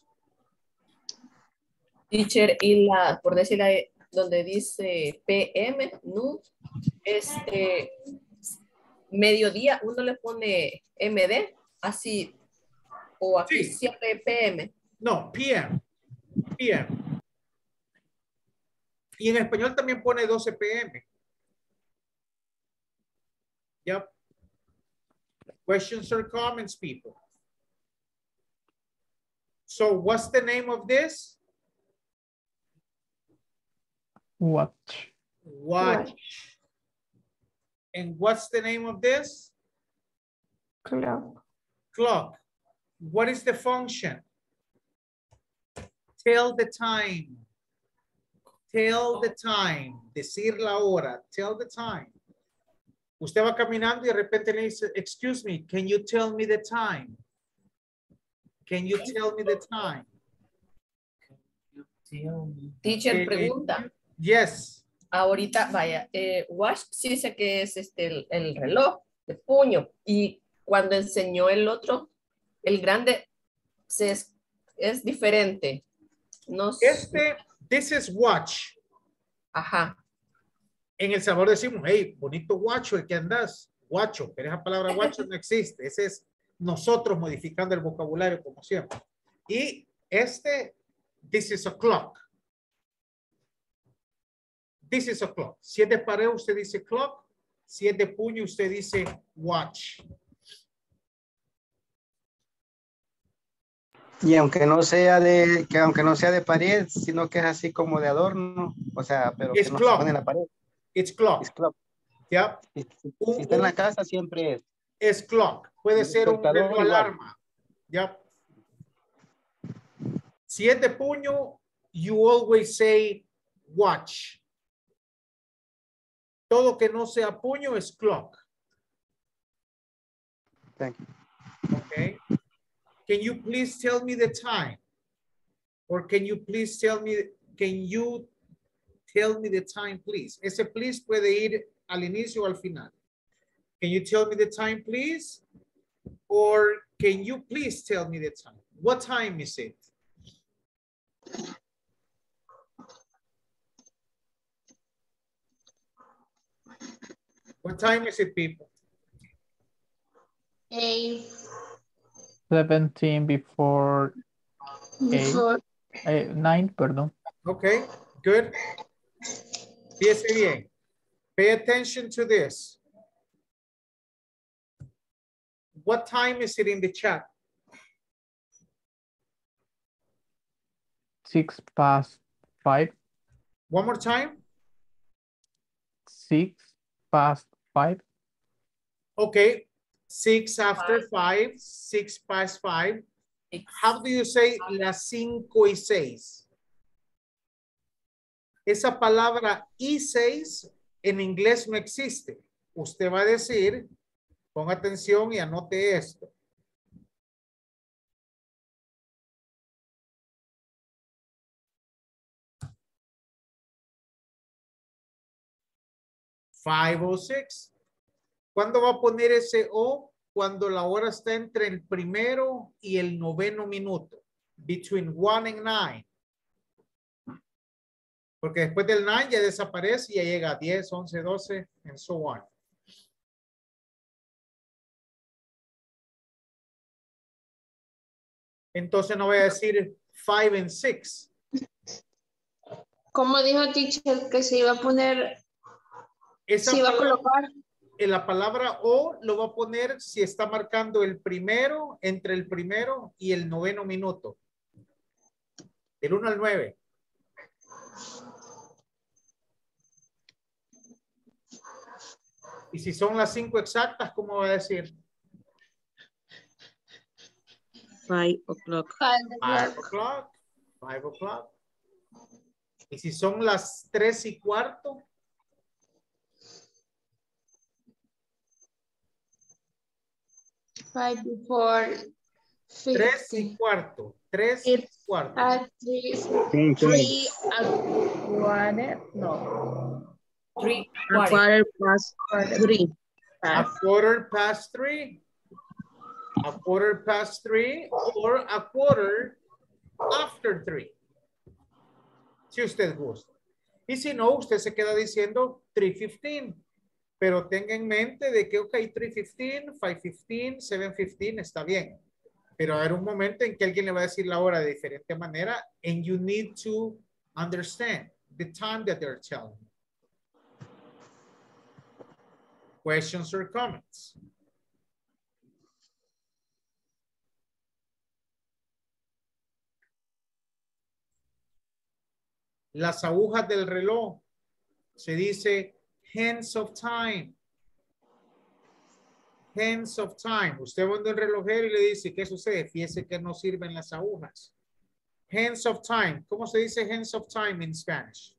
Teacher, y la, por decirle, donde dice PM, no, mediodía, uno le pone MD, así, o aquí Sí. siempre PM. No, PM. PM. Y en español también pone 12 PM. Yep. Questions or comments, people? So what's the name of this? Watch. Watch. And what's the name of this? Clock. Clock. What is the function? Tell the time. Tell the time. Decir la hora. Tell the time. Usted va caminando y de repente le dice, excuse me, can you tell me the time? Can you tell me the time? Teacher, pregunta. Yes. Ahorita, vaya, watch sí sé que es el reloj de puño. Y cuando enseñó el otro, el grande, es diferente. No sé. This is watch. Ajá. En El Salvador decimos, hey, bonito guacho, ¿de qué andas? Guacho, pero esa palabra guacho no existe. Ese es nosotros modificando el vocabulario como siempre. Y this is a clock. This is a clock. Si es de pared, usted dice clock. Si es de puño, usted dice watch. Y aunque no sea de pared, sino que es así como de adorno, o sea, pero It's que no clock. se pone en la pared. It's clock. It's clock. Yep. Si está en la casa, siempre es. Es clock. Puede ser un Despertador reloj igual. alarma. Yep. Si es de puño, you always say watch. Todo que no sea puño es clock. Thank you. Okay. Can you please tell me the time? Or can you tell me the time, please? Ese please puede ir al inicio o al final. Can you tell me the time, please? Or can you please tell me the time? What time is it? What time is it, people? 17 before 8. 9, perdón. Okay, good. Fíjese bien. Pay attention to this. What time is it in the chat? 5:06. One more time. 5:06. Okay, 6 after 5, 6 past 5. How do you say las 5:06? Esa palabra y 6 en inglés no existe. Usted va a decir, ponga atención y anote esto. $5:06. ¿Cuándo va a poner ese O? Cuando la hora está entre el primero y el 9º minuto. Between 1 and 9. Porque después del 9 ya desaparece y ya llega a 10, 11, 12, and so on. Entonces no voy a decir 5 and 6. ¿Cómo dijo teacher que se iba a poner? Esa Se iba a palabra, colocar. en la palabra O lo va a poner si está marcando el primero, entre el primero y el 9º minuto. Del 1 al 9. Y si son las 5 exactas, ¿cómo va a decir? 5 o'clock. 5 o'clock. 5 o'clock. Y si son las 3:15. 5 before 3:15. 3:15. At 3:15. No. 3 A quarter past 3. A quarter past 3. A quarter past 3 or a quarter after 3. Si usted gusta. Y si no, usted se queda diciendo 3:15. Pero tenga en mente de que, ok, 3:15, 5:15, 7:15, está bien. Pero va a haber un momento en que alguien le va a decir la hora de diferente manera and you need to understand the time that they're telling you. Questions or comments? Las agujas del reloj se dice hands of time. Hands of time. Usted va a un relojero y le dice, ¿qué sucede? Fíjese que no sirven las agujas. Hands of time. ¿Cómo se dice hands of time en Spanish?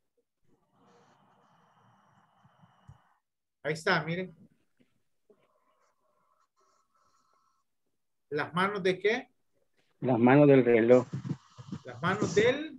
Ahí está, miren. ¿Las manos de qué? Las manos del reloj. Las manos del...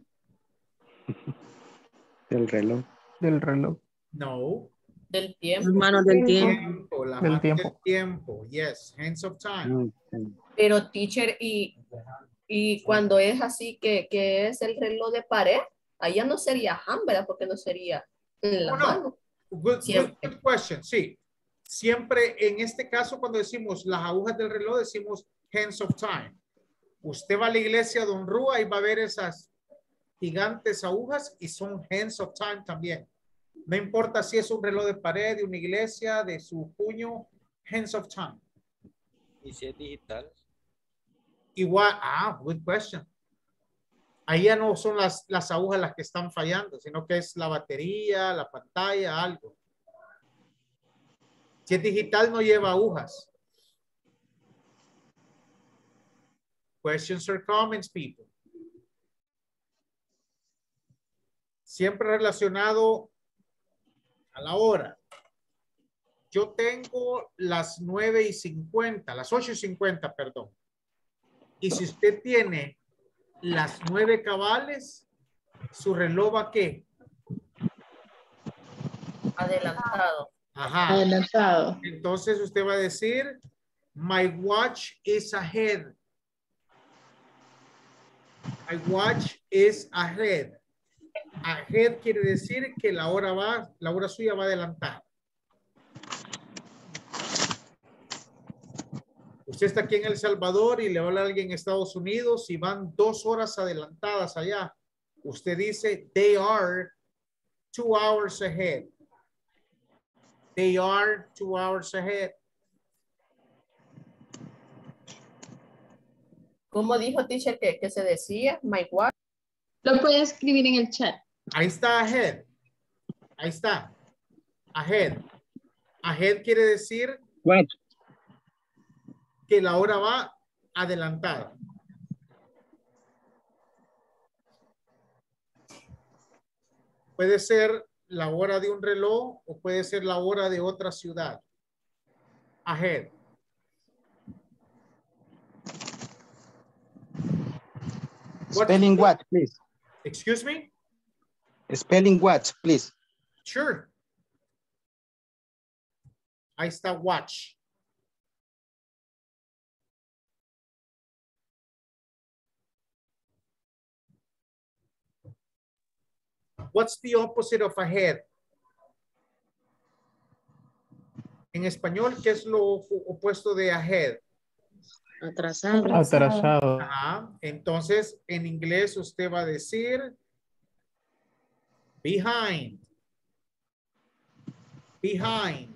Del reloj. Del reloj. No. Del tiempo. Las manos del tiempo. Las Del manos tiempo. del tiempo. Yes, hands of time. Pero teacher, y cuando es así que es el reloj de pared, allá no sería hand, ¿verdad? Porque no sería en la mano. Good question. Sí. Siempre en este caso cuando decimos las agujas del reloj decimos hands of time. Usted va a la iglesia Don Rúa y va a ver esas gigantes agujas y son hands of time también. No importa si es un reloj de pared, de una iglesia, de su puño, hands of time. ¿Y si es digital? Igual, good question. Ahí ya no son las agujas las que están fallando, sino que es la batería, la pantalla, algo. Si es digital no lleva agujas. Questions or comments, people. Siempre relacionado a la hora. Yo tengo las 9:50, las 8:50, perdón. Y si usted tiene las 9 cabales, su reloj va ¿qué? Adelantado. Ajá. Adelantado. Entonces usted va a decir, my watch is ahead. My watch is ahead. Ahead quiere decir que la hora suya va adelantada. Usted está aquí en El Salvador y le habla a alguien en Estados Unidos y van 2 horas adelantadas allá. Usted dice, they are 2 hours ahead. They are 2 hours ahead. ¿Cómo dijo teacher que se decía? My watch. Lo puede escribir en el chat. Ahí está ahead. Ahí está. Ahead. Ahead quiere decir What? que la hora va adelantada. Puede ser la hora de un reloj o puede ser la hora de otra ciudad. Ahead. Spelling what, please? Excuse me? Spelling what, please? Sure. Ahí está watch. What's the opposite of ahead? En español, ¿qué es lo opuesto de ahead? Atrasado. Atrasado. Ajá. Entonces, en inglés usted va a decir behind. Behind.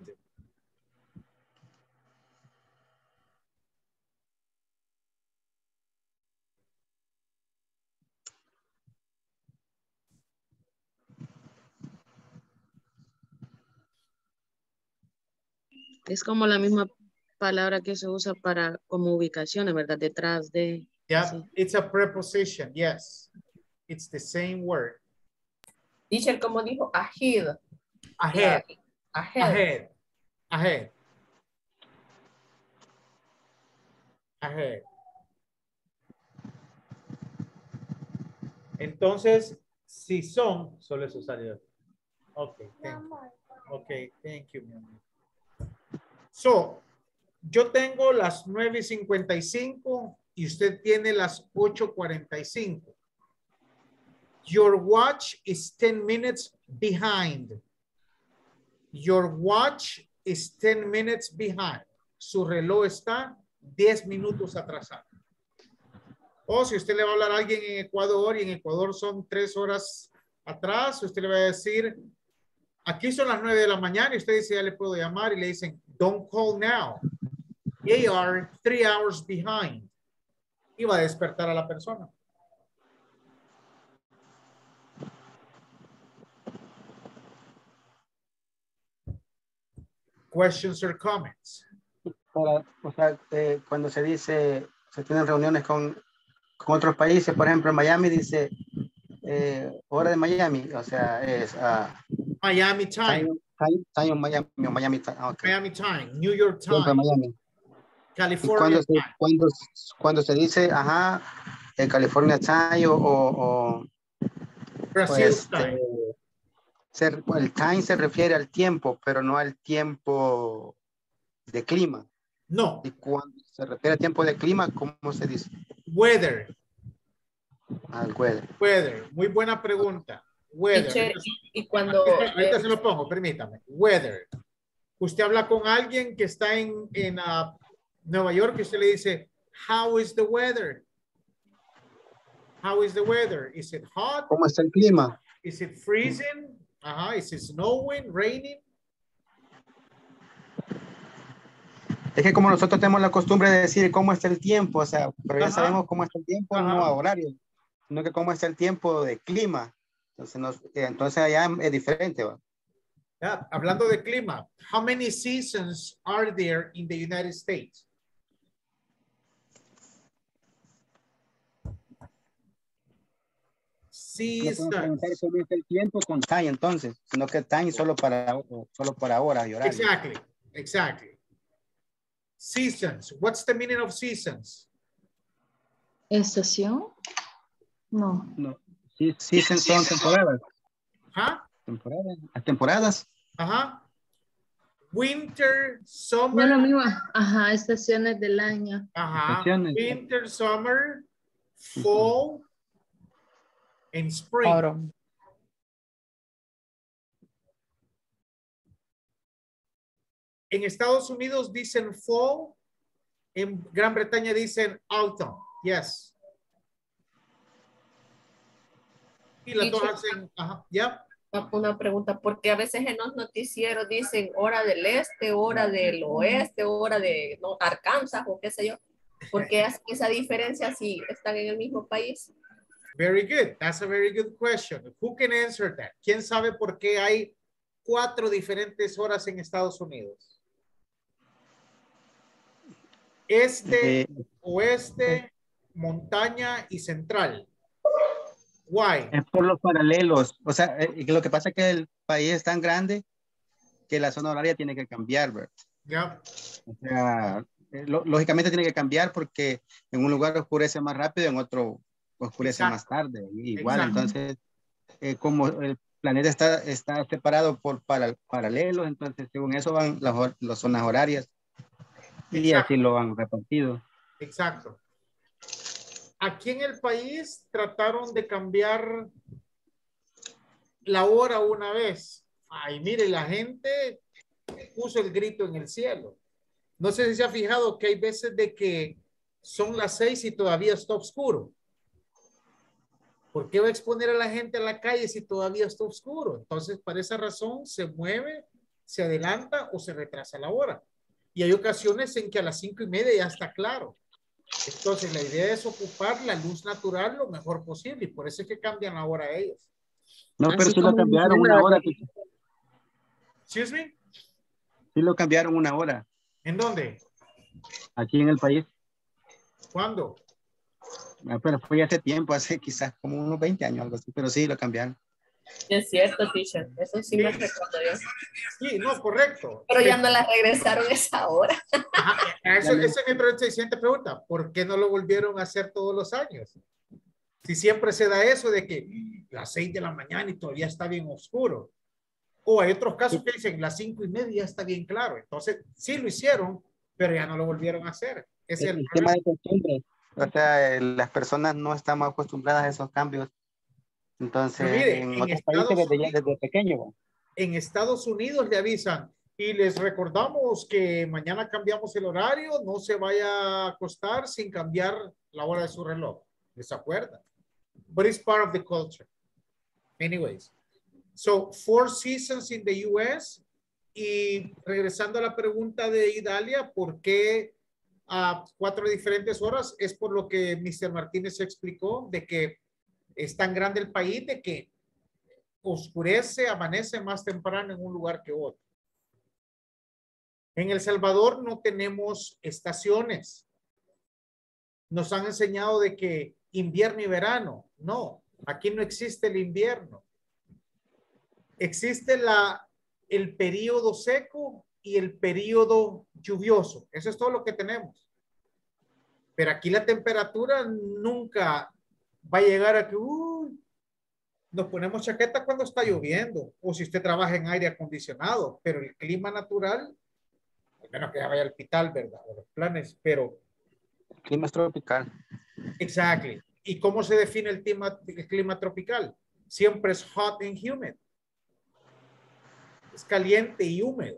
Es como la misma palabra que se usa para como ubicaciones, ¿verdad? Detrás de. Yeah, así. it's a preposition. Yes. It's the same word. Teacher, ¿cómo dijo? Ahead. Ahead. Ahead. Ahead. Ahead. Ahead. Entonces, si son, solo es usar el. Ok, thank you. Ok, thank you, mi amor. So, yo tengo las 9:55 y usted tiene las 8:45. Your watch is 10 minutes behind. Your watch is 10 minutes behind. Su reloj está 10 minutos atrasado. O si usted le va a hablar a alguien en Ecuador y en Ecuador son 3 horas atrás, usted le va a decir, aquí son las 9 de la mañana y usted dice, ya le puedo llamar y le dicen, don't call now. They are 3 hours behind. Y va a despertar a la persona. Questions or comments? O sea, cuando se dice, se tienen reuniones con otros países, por ejemplo, en Miami dice hora de Miami, o sea, es Miami time. Time Miami, Miami time. Okay. Miami time, New York time. Siempre Miami. California time. Cuando se dice, ajá, California time o Brazil time. El time se refiere al tiempo, pero no al tiempo de clima. No. Y cuando se refiere al tiempo de clima, ¿cómo se dice? Weather. Al weather. Weather. Muy buena pregunta. Weather. Y cuando... Ahorita se lo pongo, permítame. Weather. Usted habla con alguien que está en Nueva York y usted le dice, how is the weather? How is the weather? Is it hot? ¿Cómo está el clima? Is it freezing? Ajá. Is it snowing, raining? Es que como nosotros tenemos la costumbre de decir cómo está el tiempo, o sea, pero ya Ajá. sabemos cómo está el tiempo, Ajá. no a horario, sino que cómo está el tiempo de clima. Entonces allá es diferente, ¿va? Yeah. Hablando de clima, how many seasons are there in the United States? No podemos preguntar cómo está el tiempo con time, entonces, sino que time solo para horas y horarios. Exactly, exactly. Seasons. What's the meaning of seasons? ¿Estación? No. No. Seasons son temporadas. ¿Ah? Temporadas. Ajá. Winter, summer. No lo mismo. Ajá, estaciones del año. Ajá. Estaciones. Winter, summer, fall, and spring. Autumn. En Estados Unidos dicen fall, en Gran Bretaña dicen autumn. Yes. Y las dos hacen, ajá, ya. Una pregunta, porque a veces en los noticieros dicen hora del este, hora del oeste, hora de Arkansas o qué sé yo. ¿Por qué hacen esa diferencia si están en el mismo país? Very good. That's a very good question. Who can answer that? ¿Quién sabe por qué hay 4 diferentes horas en Estados Unidos? Este, oeste, montaña y central. Why? Es por los paralelos. O sea, lo que pasa es que el país es tan grande que la zona horaria tiene que cambiar, ¿verdad? Yeah. O sea, lógicamente tiene que cambiar porque en un lugar oscurece más rápido, en otro oscurece más tarde. Igual, entonces, como el planeta está separado por paralelos, entonces según eso van las zonas horarias. Y así lo han repartido. Exacto. Aquí en el país trataron de cambiar la hora una vez. Ay, mire, la gente puso el grito en el cielo. No sé si se ha fijado que hay veces de que son las 6 y todavía está oscuro. ¿Por qué va a exponer a la gente a la calle si todavía está oscuro? Entonces, para esa razón, se mueve, se adelanta o se retrasa la hora. Y hay ocasiones en que a las 5:30 ya está claro. Entonces, la idea es ocupar la luz natural lo mejor posible y por eso es que cambian la hora ellos. No, pero sí lo cambiaron una hora. Excuse me? Sí lo cambiaron una hora. ¿En dónde? Aquí en el país. ¿Cuándo? Pero fue hace tiempo, hace quizás como unos 20 años, algo así, pero sí lo cambiaron. Es cierto, teacher. Eso sí me recuerdo yo. Sí, no, correcto. Pero ya no la regresaron esa hora. Esa es mi siguiente pregunta. ¿Por qué no lo volvieron a hacer todos los años? Si siempre se da eso de que las 6 de la mañana y todavía está bien oscuro. O hay otros casos que dicen las 5:30 ya está bien claro. Entonces, sí lo hicieron, pero ya no lo volvieron a hacer. Es el tema de costumbre. O sea, las personas no estamos acostumbradas a esos cambios. Entonces, mire, en en otros Estados países Unidos, desde pequeño. En Estados Unidos le avisan y les recordamos que mañana cambiamos el horario, no se vaya a acostar sin cambiar la hora de su reloj. ¿Les acuerdan? But it's part of the culture. Anyways, so 4 seasons in the US. Y regresando a la pregunta de Idalia, ¿por qué a 4 diferentes horas? Es por lo que Mr. Martínez explicó, de que es tan grande el país de que oscurece, amanece más temprano en un lugar que otro. En El Salvador no tenemos estaciones. Nos han enseñado de que invierno y verano. No, aquí no existe el invierno. Existe el periodo seco y el periodo lluvioso. Eso es todo lo que tenemos. Pero aquí la temperatura nunca va a llegar a que nos ponemos chaqueta cuando está lloviendo o si usted trabaja en aire acondicionado, pero el clima natural, al menos que vaya al hospital, ¿verdad? O los planes, pero... El clima es tropical. Exactly. ¿Y cómo se define el clima tropical? Siempre es hot and humid. Es caliente y húmedo.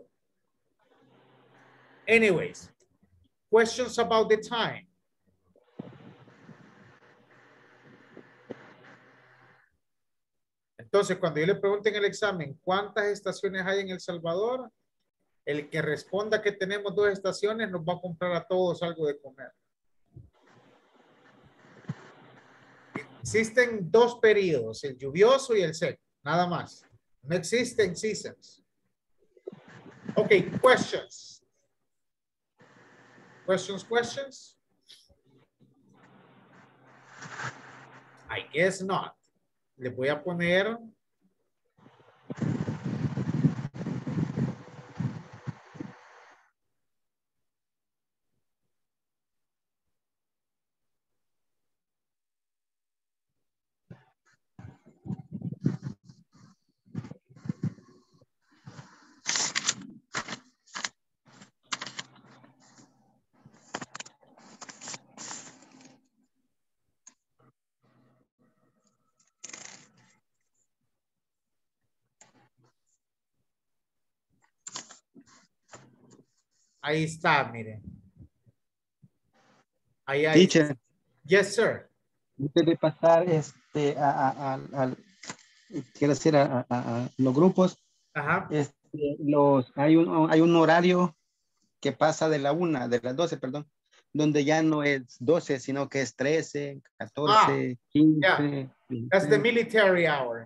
Anyways, questions about the time. Entonces, cuando yo le pregunte en el examen cuántas estaciones hay en El Salvador, el que responda que tenemos 2 estaciones nos va a comprar a todos algo de comer. Existen 2 periodos, el lluvioso y el seco, nada más. No existen seasons. Okay, questions. Questions? I guess not. Le voy a poner ahí está, miren. Ahí. Teacher. Yes, sir. Antes de pasar quiero decir a los grupos, ajá. Hay un horario que pasa de las 12, perdón, donde ya no es 12, sino que es 13, 14, 15. Yeah. That's the military hour.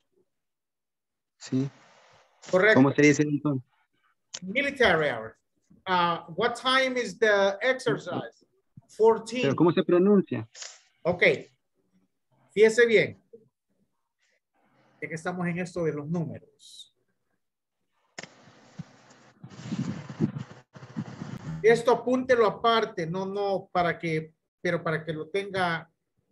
Sí. Correcto. ¿Cómo se dice entonces? Military hour. What time is the exercise? 14. ¿Pero cómo se pronuncia? Ok. Fíjese bien. Ya que estamos en esto de los números. Esto apúntelo aparte, no para que, pero para que lo tenga.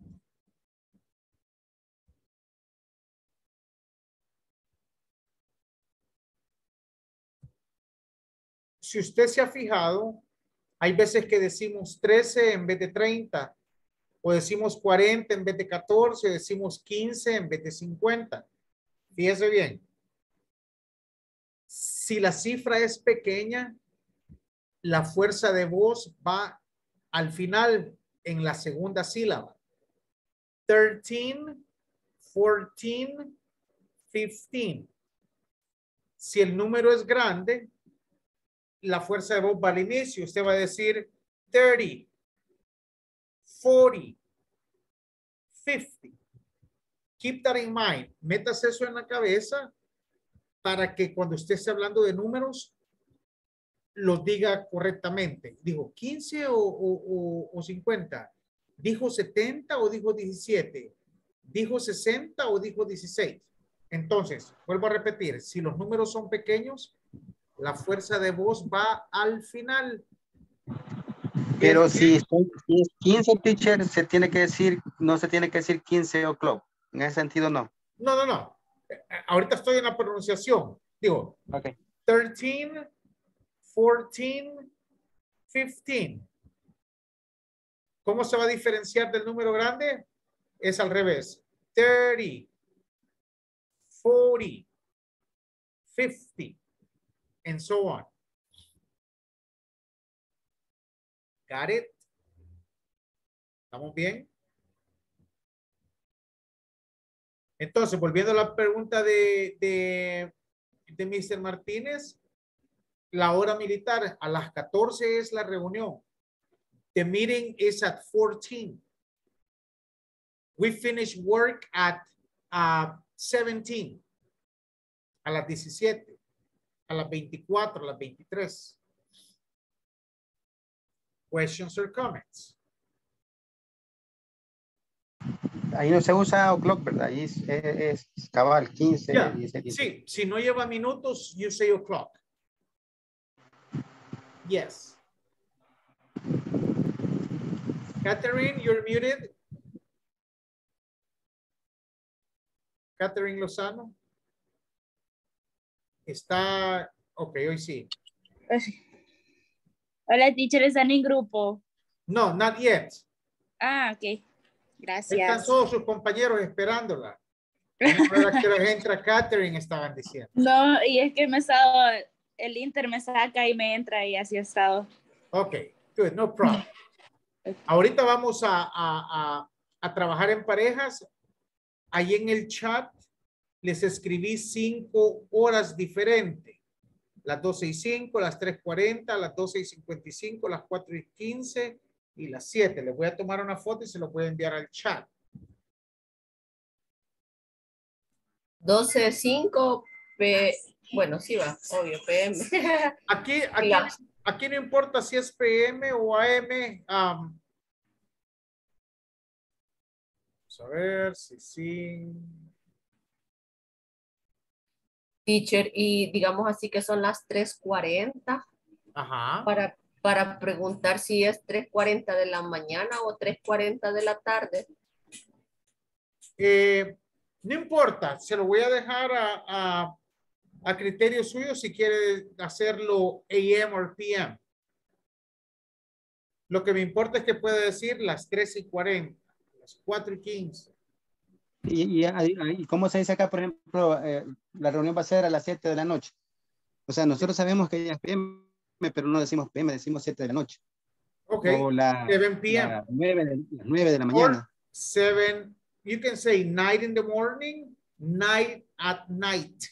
Si usted se ha fijado, hay veces que decimos 13 en vez de 30, o decimos 40 en vez de 14, o decimos 15 en vez de 50. Fíjese bien. Si la cifra es pequeña, la fuerza de voz va al final en la segunda sílaba. 13, 14, 15. Si el número es grande, la fuerza de voz va al inicio. Usted va a decir 30, 40, 50. Keep that in mind. Metas eso en la cabeza para que cuando usted esté hablando de números, los diga correctamente. ¿Dijo 15 o 50? ¿Dijo 70 o dijo 17? ¿Dijo 60 o dijo 16? Entonces, vuelvo a repetir, si los números son pequeños, la fuerza de voz va al final. Pero si es 15, teacher, se tiene que decir, no se tiene que decir 15 o'clock. En ese sentido, no. No. Ahorita estoy en la pronunciación. Digo, Ok. 13, 14, 15. ¿Cómo se va a diferenciar del número grande? Es al revés. 30, 40, 50, and so on. Got it? ¿Estamos bien? Entonces, volviendo a la pregunta de Mr. Martínez, la hora militar a las 14 es la reunión. The meeting is at 14. We finish work at 17. A las 17. A las 24, a las 23. Questions or comments? Ahí no se usa o'clock, ¿verdad? Ahí es cabal, 15, Yeah. 16. Sí, si no lleva minutos, you say o'clock. Yes. Catherine, you're muted. Catherine Lozano. Está, ok, hoy sí. Hola, teacher, ¿están en grupo? No, not yet. Ah, ok. Están Gracias. todos sus compañeros esperándola. Vamos a ver a qué hora entra Catherine, estaban diciendo. No, y es que me he estado, el Inter me saca y me entra y así he estado. Ok, good, no problem. Ahorita vamos a trabajar en parejas. Ahí en el chat les escribí 5 horas diferentes. Las 12:05, las 3:40, las 12:55, las 4:15 y las 7. Les voy a tomar una foto y se lo voy a enviar al chat. 12:05 bueno, sí va, obvio, PM. Aquí no importa si es PM o AM. Vamos a ver si sí. Teacher, y digamos así que son las 3:40. Ajá. Para preguntar si es 3:40 de la mañana o 3:40 de la tarde. No importa, se lo voy a dejar a criterio suyo si quiere hacerlo AM o PM. Lo que me importa es que pueda decir las 13:40, las 4:15. ¿Y cómo se dice acá, por ejemplo, la reunión va a ser a las 7 de la noche? O sea, nosotros sabemos que ya es PM, pero no decimos PM, decimos 7 de la noche. Ok, O 7 p.m. las 9 de la mañana. Or 7, you can say night in the morning, night at night.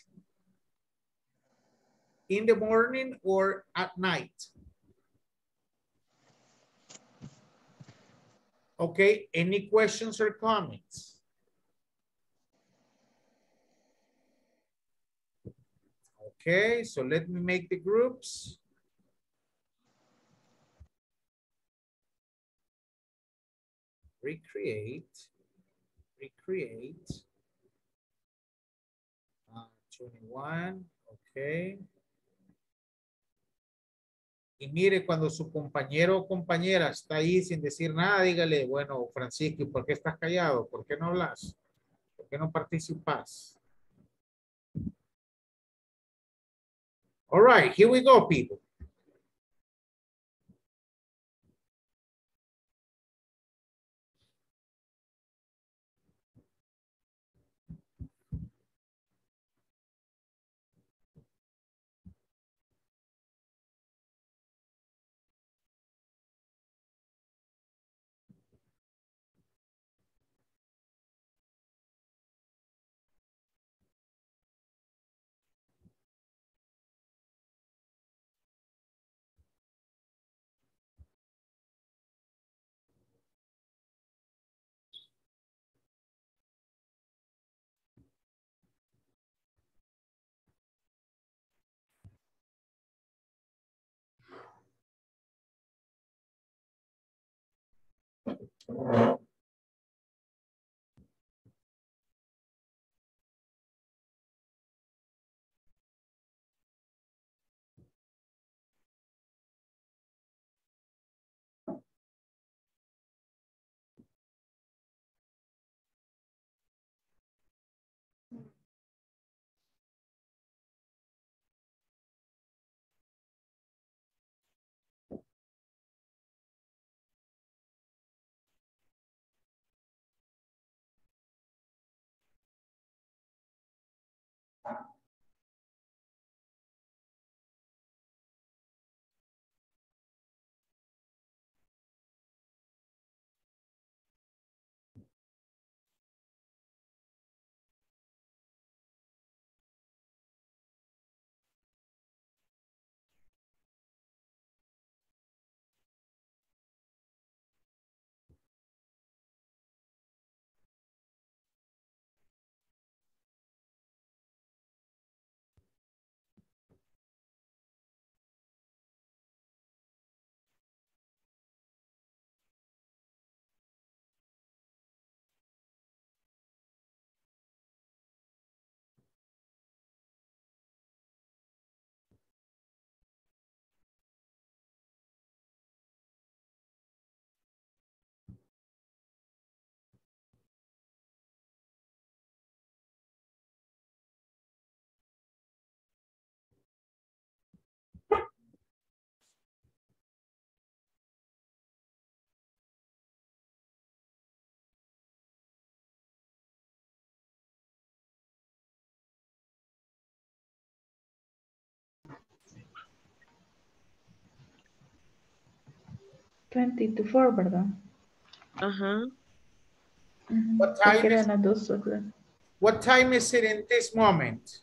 In the morning or at night. Okay, any questions or comments? Okay, so let me make the groups. Recreate. 21, okay. Y mire, cuando su compañero o compañera está ahí sin decir nada, dígale, bueno, Francisco, ¿por qué estás callado? ¿Por qué no hablas? ¿Por qué no participas? All right, here we go, people. 20 to 4, ¿verdad? Ajá. What Cualquiera de las dos. what time is it in this moment?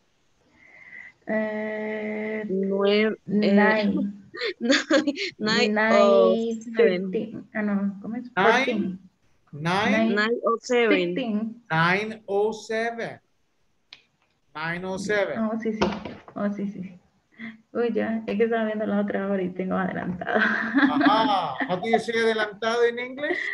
9, 9. 9:07. 15. Ah, no, ¿cómo es? 9, 14. 9, 9:07. 15. 9:07. 9:07. Oh, sí, sí. Oh, sí, sí. Uy, ya, es que estaba viendo la otra hora y tengo adelantado. Ajá. How do you say adelantado in English?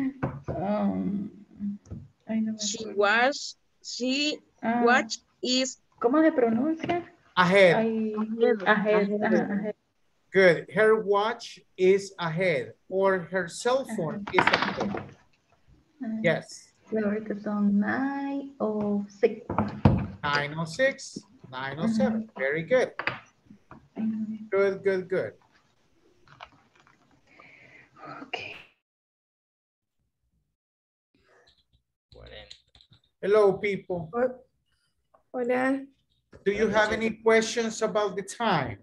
Ay, no me She acuerdo. watch is ¿Cómo se pronuncia? Ahead. Ay, ahead. ahead. Ajá, ahead. Good. Her watch is ahead or her cell phone is ahead. Yes. Ahorita son 9:06. 9:06, 9:07. Very good. Good, good, good. Okay. Hello, people. Hola. Do you have any questions about the time?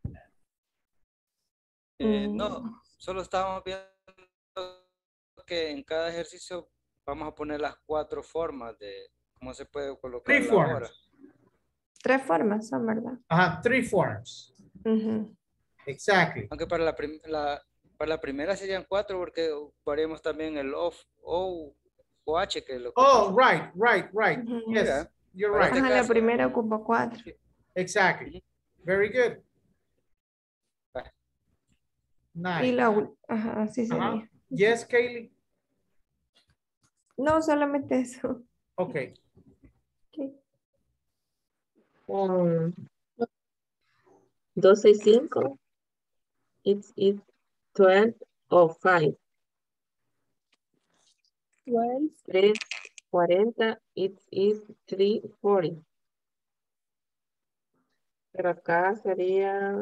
No, solo estábamos viendo que en cada ejercicio vamos a poner las 4 formas de cómo se puede colocar 3 la hora. forms. 3 formas son, ¿verdad? 3 forms. Exactly. Aunque para la primera serían 4 porque ocuparíamos también el O o H que lo Oh, right. Yes, you're Para right. este La caso, primera ocupa 4. Exactly. Very good. Y Nice. ajá, sí sería. Yes, Kaylee. No, solamente eso. Okay. 12 y 5. It's 12 or 5. 12. 3:40. It's 3:40. Pero acá sería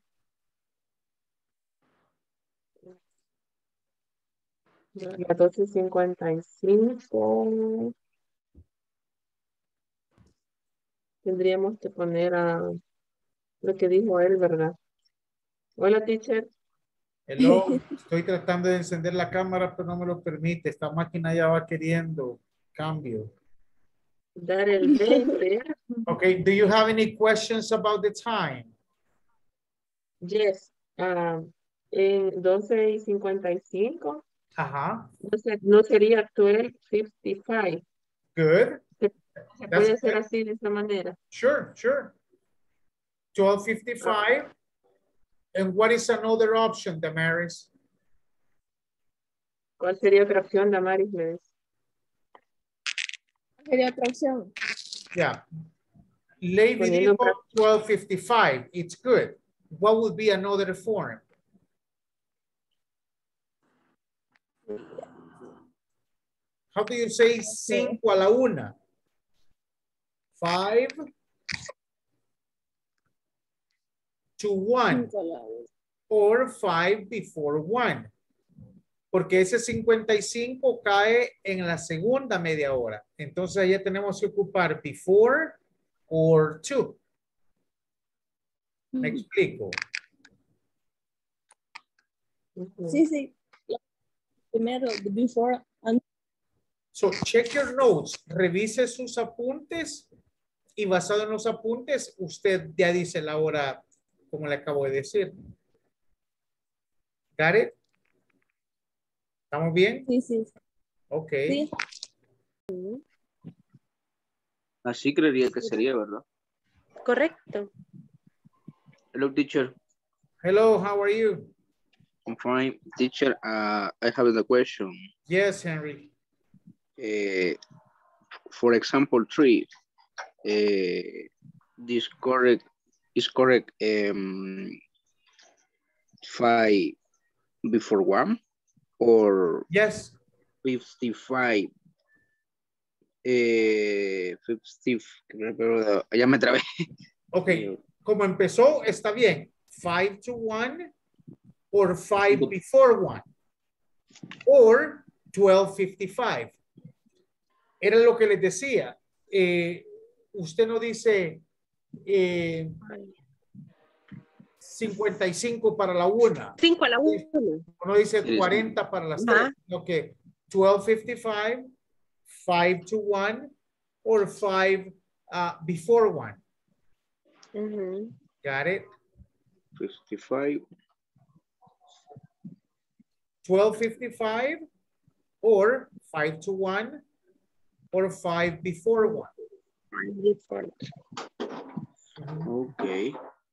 las 12:55. Tendríamos que poner a lo que dijo él, ¿verdad? Hola, teacher. Hello. Estoy tratando de encender la cámara, pero no me lo permite. Esta máquina ya va queriendo cambio. Dar el 20. Okay. Do you have any questions about the time? Yes. En 12:55. Ajá. No sería 12:55. Good. Se That's puede hacer good. así de esa manera. Sure. 12:55. And what is another option, Damaris? ¿Cuál sería otra opción, Damaris? Sería otra opción. Yeah. Lady Poniendo dijo 12:55. It's good. What would be another form? How do you say 5 a la 1? 5 to 1 or 5 before 1. Porque ese 55 cae en la segunda media hora. Entonces ya tenemos que ocupar before or 2. ¿Me explico? Sí. Primero, before and So check your notes. Revise sus apuntes y basado en los apuntes, usted ya dice la hora como le acabo de decir. Got it? ¿Estamos bien? Sí. Ok. Sí. Así creería que sería, ¿verdad? Correcto. Hello, teacher. Hello, how are you? I'm fine. Teacher, I have a question. Yes, Henry. For example, 3. This is correct. 5 before 1 or yes, 55. 50, ya me trabé. Ok, como empezó, está bien. 5 to 1 or 5 before 1 or 12:55. Era lo que les decía. Usted no dice 55 para la 1. 5 a la 1. Uno dice 40 para las 3. Ok. 12:55, 5 to 1, or 5 before 1. Got it? 55. 12:55, or 5 to 1, or 5 before 1. Okay.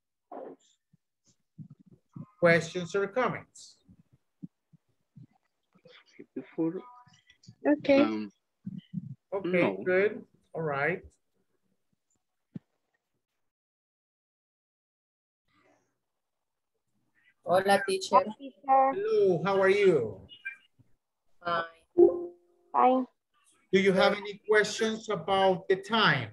Questions or comments? Before. Okay. Okay, No. good. All right. Hola, teacher. Hello, how are you? Fine. Do you have any questions about the time?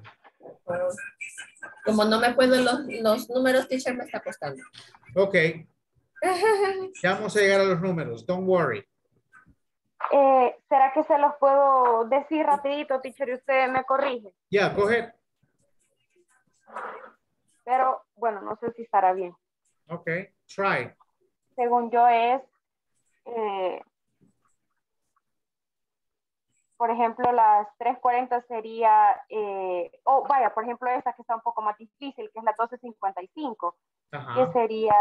Como no me acuerdo los números, teacher, me está costando. Okay. Ya vamos a llegar a los números. Don't worry. ¿Será que se los puedo decir rapidito, teacher, y usted me corrige? Yeah, go ahead. Pero, bueno, no sé si estará bien. Okay, try. Según yo es, por ejemplo, las 3:40 sería, vaya, por ejemplo, esta que está un poco más difícil, que es la 12:55, que sería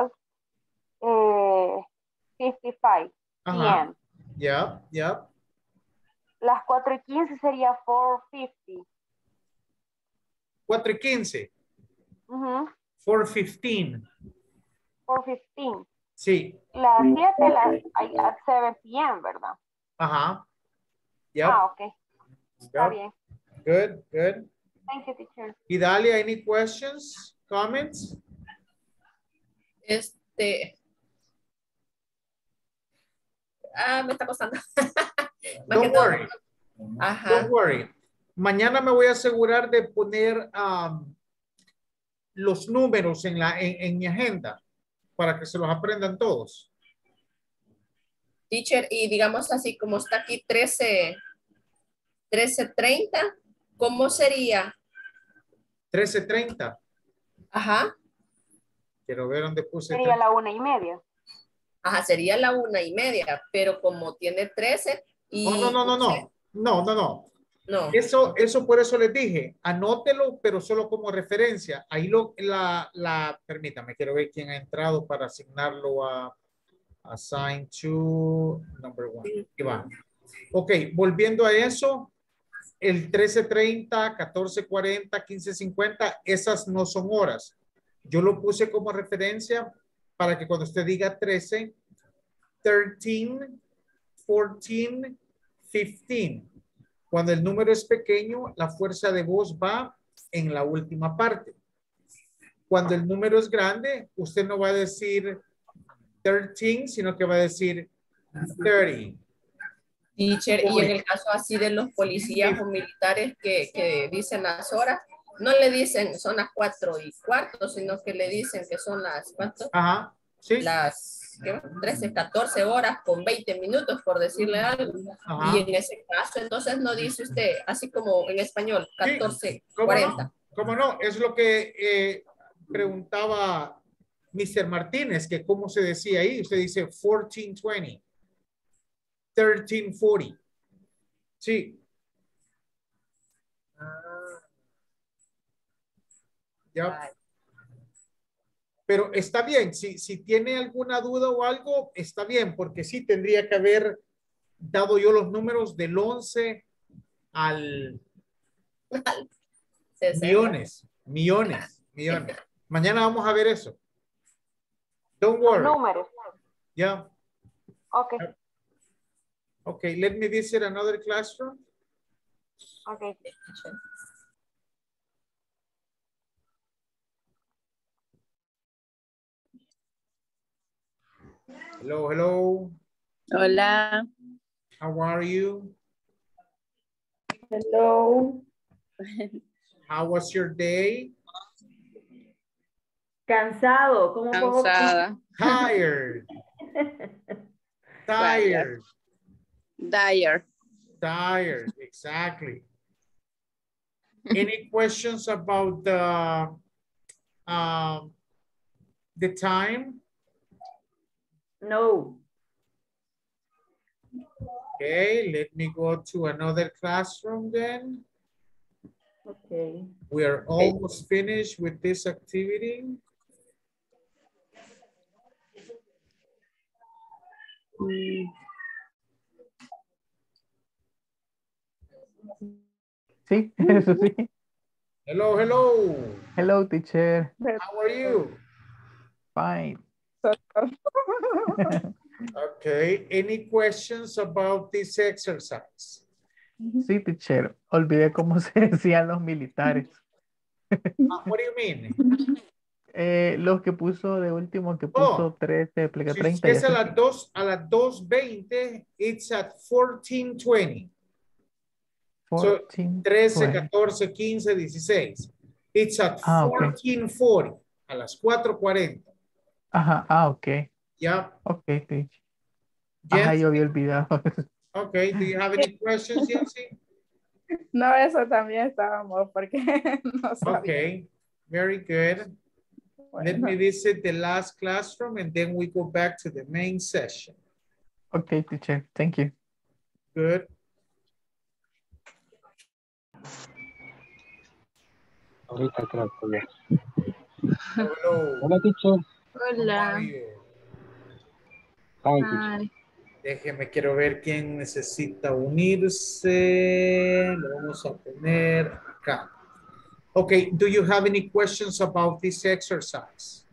12:55 p.m. Yep. Las 4:15 sería 4:50. 4:15. 4:15. 4:15. Sí. Las 7 at 7 p.m., ¿verdad? Ajá. Yep. Ok. Está bien. Good. Thank you, teacher. Idalia, any questions, comments? Me está costando. Don't worry. Ajá. Don't worry. Mañana me voy a asegurar de poner los números en mi agenda para que se los aprendan todos. Teacher, y digamos así como está aquí 13:30, ¿cómo sería? 13:30. Ajá. Quiero ver dónde puse. Sería la 1:30. Ajá, sería la 1:30, pero como tiene 13 y... No. Eso por eso les dije, anótelo, pero solo como referencia. Ahí permítame, quiero ver quién ha entrado para asignarlo a assign to number 1. Iván. Ok, volviendo a eso, el 13:30, 14:40, 15:50, esas no son horas. Yo lo puse como referencia para que cuando usted diga 13, 13, 14, 15. Cuando el número es pequeño, la fuerza de voz va en la última parte. Cuando el número es grande, usted no va a decir 13, sino que va a decir 30. Teacher, y en el caso así de los policías o militares que dicen las horas, no le dicen son las 4:15, sino que le dicen que son las, ¿cuánto? Ajá, sí. Las 13, 14 horas con 20 minutos, por decirle algo. Ajá. Y en ese caso, entonces no dice usted, así como en español, 14:40. ¿Cómo no? Es lo que preguntaba Mr. Martínez, que cómo se decía ahí. Usted dice 14:20. 13:40. Sí. Ya. Pero está bien, si tiene alguna duda o algo, está bien, porque sí tendría que haber dado yo los números del 11 al millones. Mañana vamos a ver eso. Don't worry. Números. Yeah. Okay. Okay, let me visit another classroom. Okay. Hello. Hola. How are you? Hello. How was your day? Cansado. ¿Cómo Cansada. Tired. Tired, exactly. Any questions about the the time? No. Okay, let me go to another classroom then. Okay. We are almost finished with this activity. Sí, eso sí. Hello, hello. Hello, teacher. How are you? Fine. Okay, any questions about this exercise? Sí, teacher. Olvidé cómo se decían los militares. What do you mean? Los que puso de último, que puso 13, aplica Si 30 y es a así. las 2:20, it's at 14:20. So 14, 13, 20. 14, 15, 16. It's at Okay. 14:40, a las 4:40. Ajá, ok. Yeah. Ok, teacher. Yes. Ajá, yo había olvidado. Okay, do you have any questions, Yancy? No, eso también estábamos porque no sabía. Okay, very good. Let me visit the last classroom and then we go back to the main session. Ok, teacher. Thank you. Good. Ahorita creo que ya. Hello. Hola, teacher. How are Hola. you? Hi, teacher. Hi. Déjeme, quiero ver quién necesita unirse. Lo vamos a poner acá. Okay, do you have any questions about this exercise?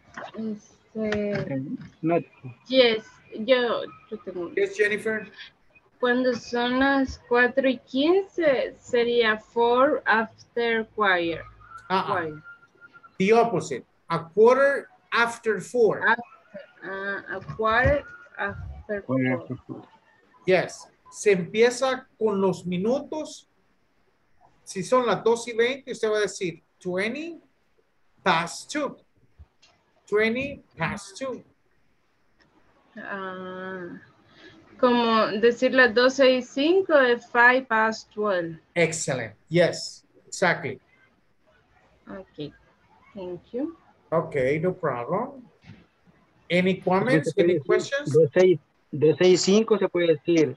No. Yes, yo tengo. Yes, Jennifer. Cuando son las 4:15 sería 4 after choir. The opposite. A quarter after 4. A quarter after 4. Yes. Se empieza con los minutos. Si son las 2:20, usted va a decir 20 past 2. 20 past 2. Como decir las 12:05 es 5 past 12. Excellent. Yes, exactly. Okay, thank you. Okay, no problem. Any comments? Any questions? 265 se puede decir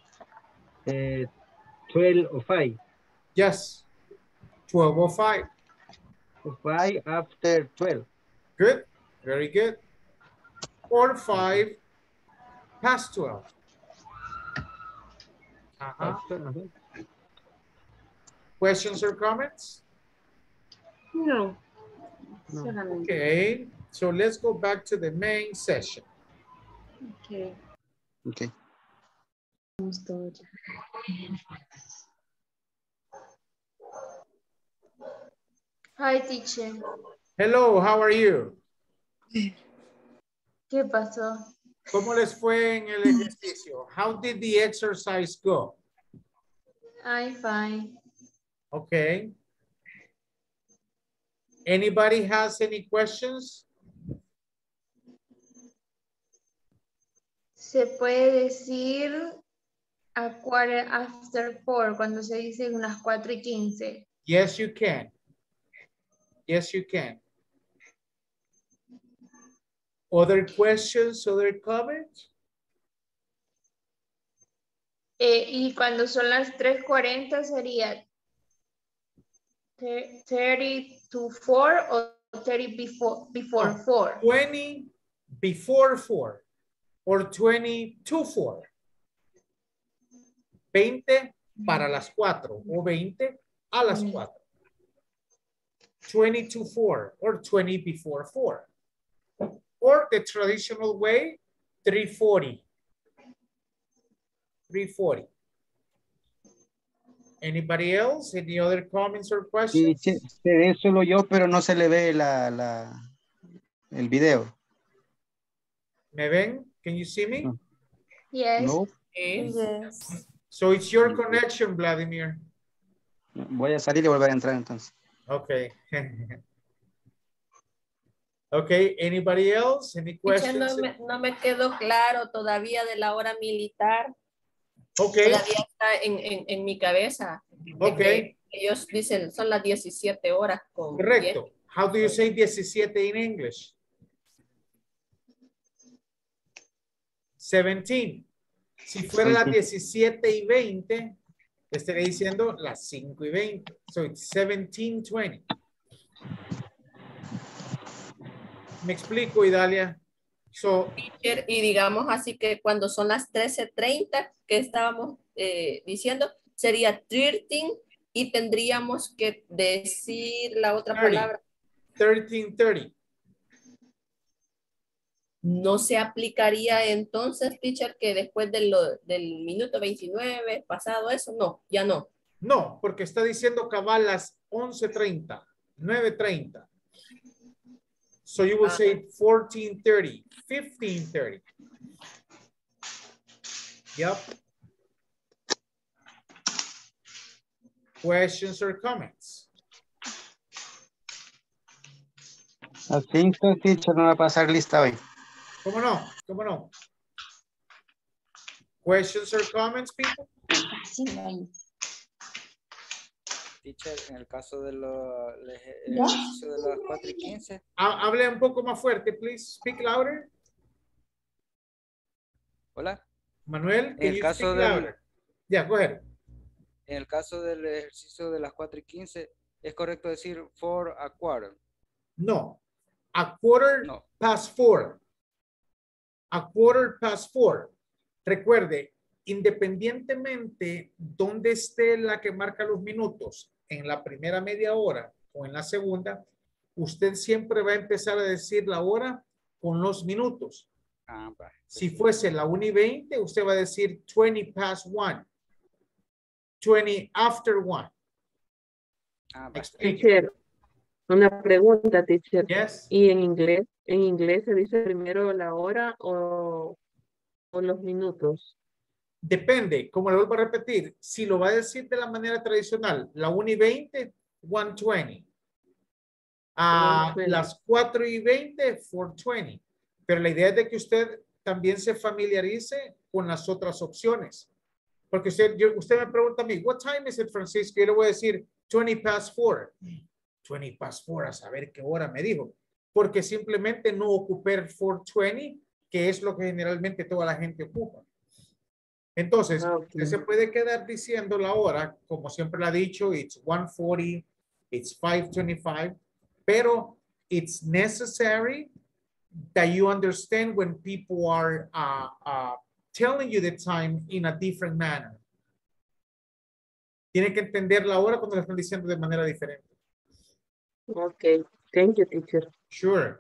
12 o 5. Yes, 12:05. 5 after 12. Good, very good. Or 5 past 12. Questions or comments? No. Okay, so let's go back to the main session. Okay. Okay. Hi, teacher. Hello, how are you? ¿Qué pasó? ¿Cómo les fue en el ejercicio? How did the exercise go? I'm fine. Okay. Anybody has any questions? Se puede decir a quarter after 4 cuando se dice unas 4:15. Yes, you can. Yes, you can. Other questions, other comments? Y cuando son las 3:40 sería 30 to 4 o 30 before 4. 20 before 4 or 20 to 4. 20 para las 4 o 20 a las 4. 20 to 4 or 20 before 4. Or the traditional way, 3:40. 3:40. Anybody else? Any other comments or questions? Sí, se ve solo yo, pero no se le ve el video. ¿Me ven? Can you see me? Yes. No. Yes. So it's your connection, Vladimir. Voy a salir y volver a entrar entonces. Okay. Okay, anybody else? Any questions? No me quedó claro todavía de la hora militar. Okay. Todavía está en mi cabeza. Okay. Ellos dicen son las 17 horas. Con Correcto. 10. How do you say 17 in English? 17. Si fuera las 17:20, estaría diciendo las 5:20. So it's 17:20. Me explico, Idalia. So, y digamos así que cuando son las 13:30 que estábamos diciendo, sería 13 y tendríamos que decir la otra 30. palabra. 13:30. No se aplicaría entonces, teacher, que después del minuto 29, pasado eso, no, ya no. No, porque está diciendo cabal las 11:30, 9:30. So you will say 14:30, 15:30. Yep. Questions or comments? I think so, teacher, no va a pasar lista hoy. ¿Cómo no? ¿Cómo no? Questions or comments, people? Teacher, en el caso de ejercicio de las 4:15. Hable un poco más fuerte, please. Speak louder. Hola. Manuel, en el caso louder? Yeah, go ahead. En el caso del ejercicio de las 4:15, ¿es correcto decir 4:15? No. A quarter past 4. A quarter past 4. Recuerde, independientemente donde esté la que marca los minutos, en la primera media hora o en la segunda, usted siempre va a empezar a decir la hora con los minutos. Si fuese la 1:20, usted va a decir 20 past 1. 20 after 1. Teacher, una pregunta, teacher. Yes. ¿Y en inglés se dice primero la hora o los minutos? Depende, como le vuelvo a repetir, si lo va a decir de la manera tradicional, la 1:20, 1:20. A las 4:20, 4:20. Pero la idea es de que usted también se familiarice con las otras opciones. Porque usted me pregunta a mí, what time is it, Francisco? Yo le voy a decir 20 past 4. 20 past 4, a saber qué hora me dijo. Porque simplemente no ocupé 4:20, que es lo que generalmente toda la gente ocupa. Entonces, usted se puede quedar diciendo la hora, como siempre le ha dicho, it's 1:40, it's 5:25, pero it's necessary that you understand when people are telling you the time in a different manner. Tiene que entender la hora cuando le están diciendo de manera diferente. Okay, thank you, teacher. Sure.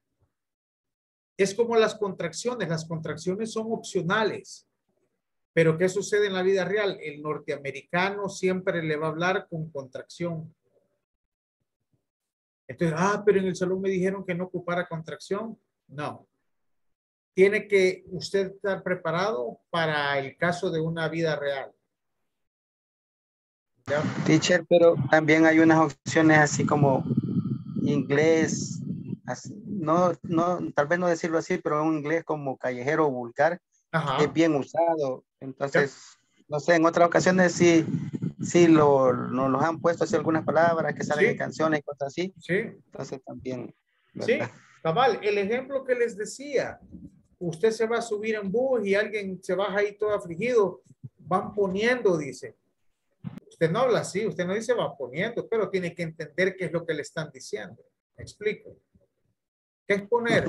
Es como las contracciones son opcionales. Pero ¿qué sucede en la vida real? El norteamericano siempre le va a hablar con contracción. Entonces, pero en el salón me dijeron que no ocupara contracción. No. Tiene que usted estar preparado para el caso de una vida real. ¿Ya? Teacher, pero también hay unas opciones así como inglés, así, tal vez no decirlo así, pero un inglés como callejero o vulgar. Ajá. Es bien usado. Entonces, no sé, en otras ocasiones sí nos han puesto así algunas palabras que salen en canciones y cosas así. Sí. Entonces también, Sí, ¿verdad? cabal, el ejemplo que les decía, usted se va a subir en bus y alguien se baja ahí todo afligido, van poniendo, dice. Usted no habla así, usted no dice va poniendo, pero tiene que entender qué es lo que le están diciendo. ¿Me explico? ¿Qué es poner?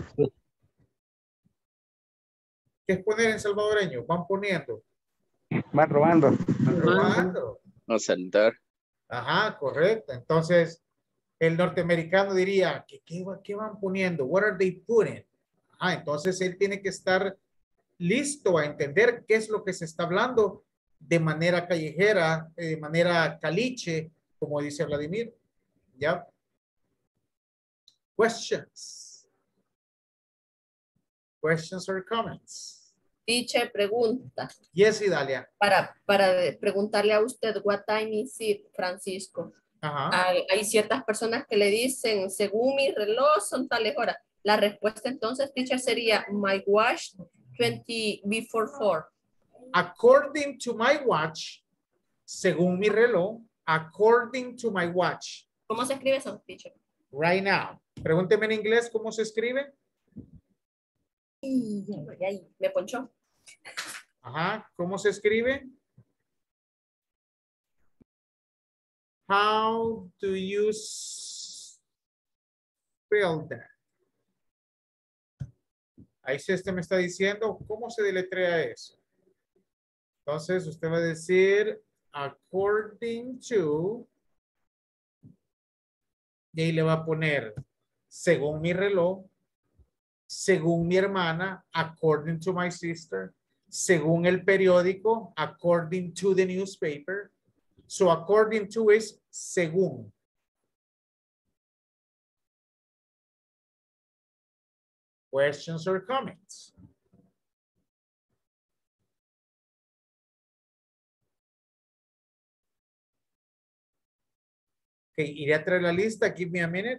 ¿Qué es poner en salvadoreño? Van poniendo. Van robando. Van robando. No saltar. Ajá, correcto. Entonces, el norteamericano diría, ¿qué van poniendo? What are they putting? Entonces él tiene que estar listo a entender qué es lo que se está hablando de manera callejera, de manera caliche, como dice Vladimir. ¿Ya? Questions. Questions or comments? Teacher, pregunta. Yes, Idalia. Para preguntarle a usted, what time is it, Francisco? Ajá. Hay ciertas personas que le dicen, según mi reloj, son tales horas. La respuesta entonces, teacher, sería, my watch, 20 before 4. According to my watch, según mi reloj, according to my watch. ¿Cómo se escribe eso, teacher? Right now. Pregúnteme en inglés cómo se escribe. Ahí, me ponchó. Ajá, ¿cómo se escribe? How do you spell that? Ahí sí me está diciendo cómo se deletrea eso. Entonces usted va a decir according to, y ahí le va a poner según mi reloj, según mi hermana, according to my sister, según el periódico, according to the newspaper. So according to is según. Questions or comments? Okay, iré a traer la lista. Give me a minute.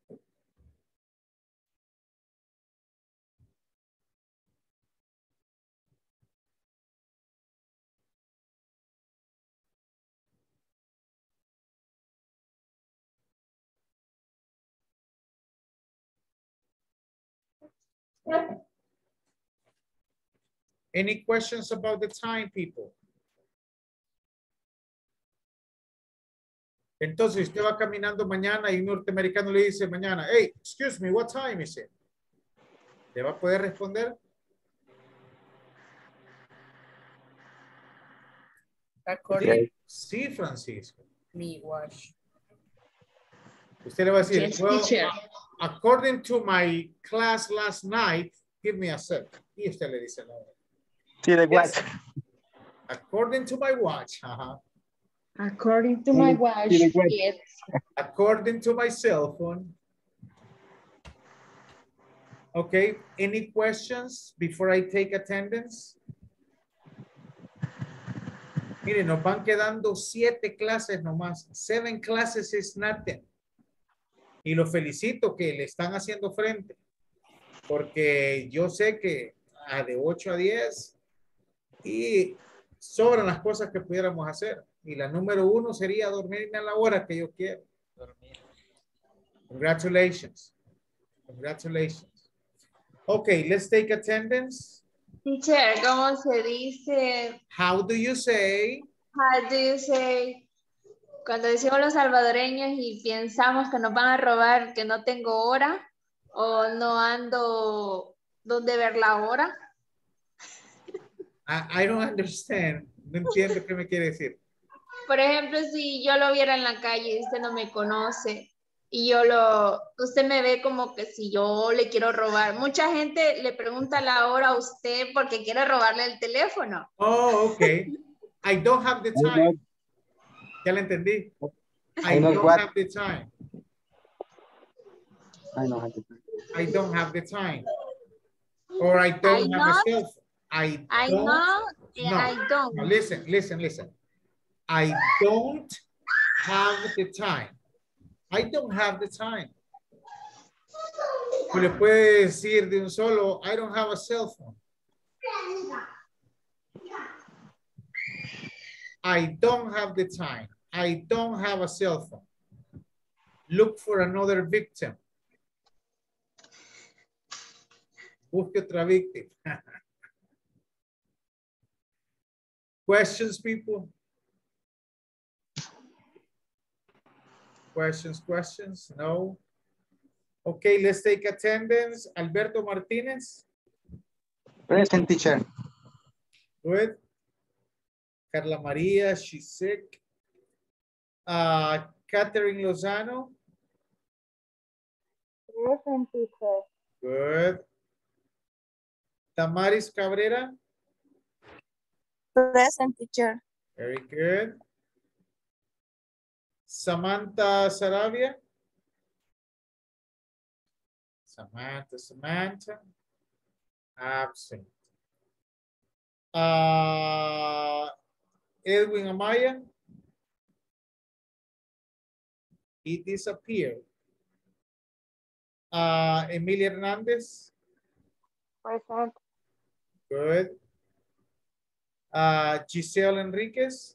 Any questions about the time, people? Entonces, usted va caminando mañana y un norteamericano le dice mañana, hey, excuse me, what time is it? ¿Le va a poder responder? According Sí, Francisco. me watch. Usted le va a decir, Yes, well, teacher. according to my class last night, give me a second. Y usted le dice, no. Sí, de Yes. According to my watch. According to my watch, yes. According to my cell phone. Okay, any questions before I take attendance? Miren, nos van quedando 7 clases nomás. 7 classes is nothing. Y lo felicito que le están haciendo frente. Porque yo sé que de 8 a 10 y sobran las cosas que pudiéramos hacer. Y la número 1 sería dormirme a la hora que yo quiero. Congratulations. Congratulations. Okay, let's take attendance. Teacher, ¿cómo se dice? How do you say? How do you say? Cuando decimos los salvadoreños y pensamos que nos van a robar, que no tengo hora o no ando donde ver la hora. I don't understand. No entiendo qué me quiere decir. Por ejemplo, si yo lo viera en la calle y usted no me conoce y usted me ve como que si yo le quiero robar. Mucha gente le pregunta la hora a usted porque quiere robarle el teléfono. Oh, okay. I don't have the time. Ya le entendí. I know don't what? have the time. I don't have the time. I don't have the time. Or I don't have a cell phone. I know and No. I don't. No, listen. I don't have the time. I don't have the time. O le puede decir de un solo, I don't have a cell phone. I don't have the time. I don't have a cell phone. Look for another victim. Busque otra víctima. Questions, people? Questions? No? Okay, let's take attendance. Alberto Martinez. Present, teacher. Good. Carla Maria, she's sick. Catherine Lozano. Present, teacher. Good. Tamaris Cabrera. Present, teacher. Very good. Samantha Saravia. Samantha. Absent. Edwin Amaya. He disappeared. Emilia Hernandez. Present. Good. Giselle Enriquez.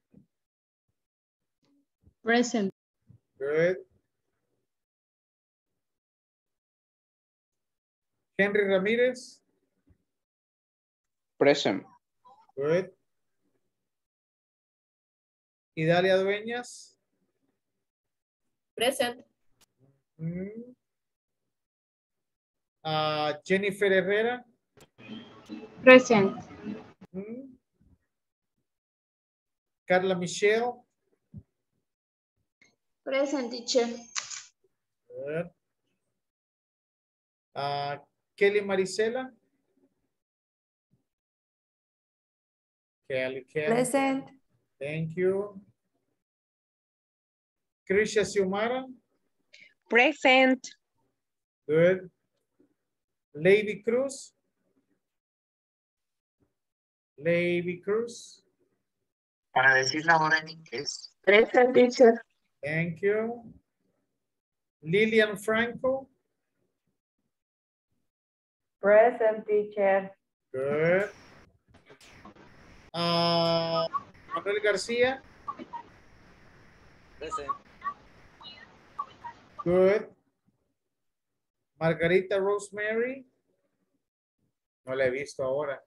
Present. Good. Henry Ramirez. Present. Good. Idalia Dueñas. Present. Jennifer Herrera. Present. Carla Michelle. Present, teacher. Good. Kelly Marisela. Kelly. Present. Thank you. Krisha Xiomara. Present. Good. Lady Cruz. Lady Cruz. Para decir la hora en inglés. Present, teacher. Thank you. Lilian Franco. Present, teacher. Good. Manuel García. Present. Good. Margarita Rosemary. No la he visto ahora.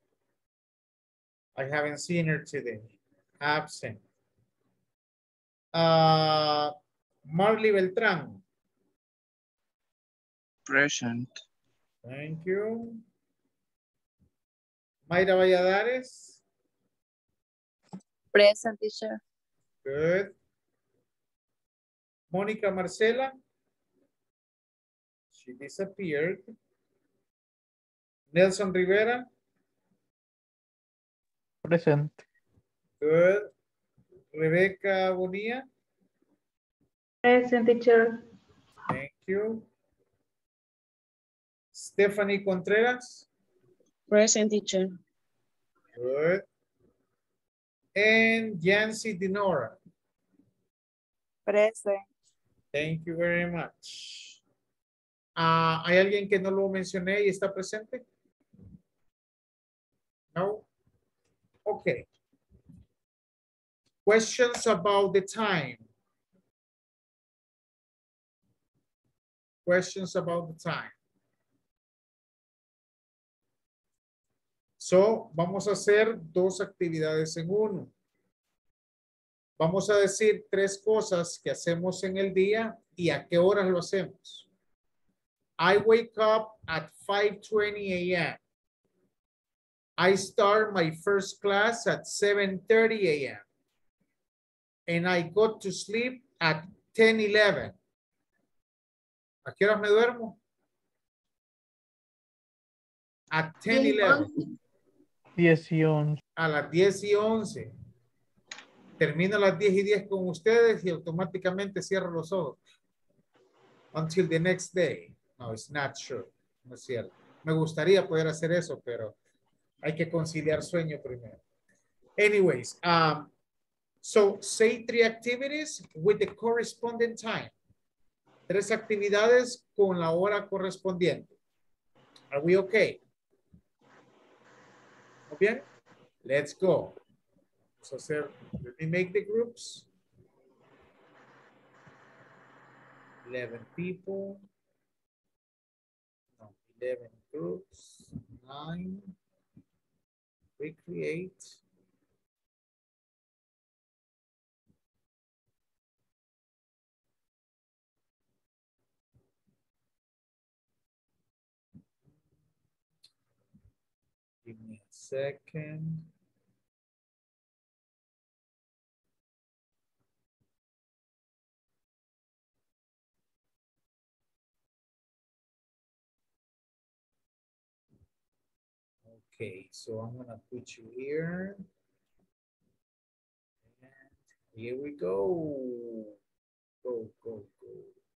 I haven't seen her today. Absent. Marley Beltrán. Present. Thank you. Mayra Valladares. Present, teacher. Good. Mónica Marcela. She disappeared. Nelson Rivera. Present. Good. Rebecca Bonilla. Present, teacher. Thank you. Stephanie Contreras. Present, teacher. Good. And Yancy Dinora. Present. Thank you very much. ¿Hay alguien que no lo mencioné y está presente? No? Okay. Questions about the time. Questions about the time. So, vamos a hacer dos actividades en uno. Vamos a decir tres cosas que hacemos en el día y a qué horas lo hacemos. I wake up at 5:20 a.m. I start my first class at 7:30 a.m. And I go to sleep at 10:11. ¿A qué horas me duermo? At 10:11. 10 y 11. A las 10:11. Termino a las 10:10 con ustedes y automáticamente cierro los ojos. Until the next day. No, it's not true. No es cierto. Me gustaría poder hacer eso, pero hay que conciliar sueño primero. Anyways, so say 3 activities with the corresponding time. 3 actividades con la hora correspondiente. Are we okay? ¿Muy bien? Let's go. So, let me make the groups. 11 people. No, 11 groups. 9. Recreate. Give me a second. Okay, so I'm gonna put you here. And here we go. Go, go, go.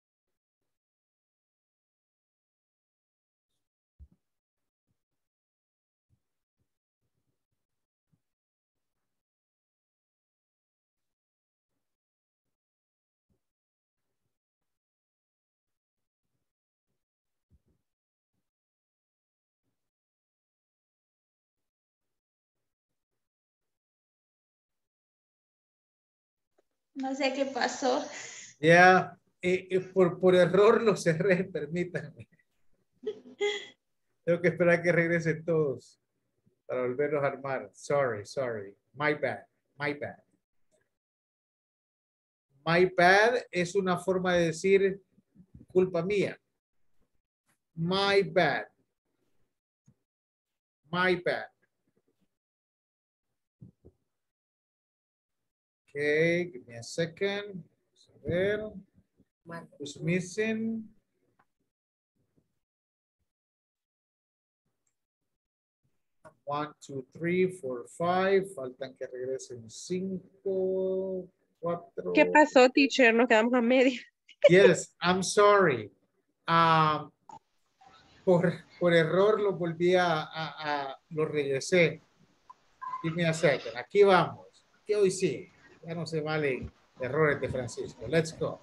No sé qué pasó. Ya, por error lo cerré, permítanme. Tengo que esperar a que regresen todos. Para volverlos a armar. Sorry, sorry. My bad, my bad. My bad es una forma de decir culpa mía. My bad. My bad. Okay, give me a second. A ver. Who's missing? One, two, three, four, five. Faltan que regresen 5, 4. ¿Qué pasó, teacher? Nos quedamos a media. Yes, I'm sorry. Por error lo volví lo regresé. Give me a second. Aquí vamos. Que hoy sí. Ya no se valen errores de Francisco. Let's go.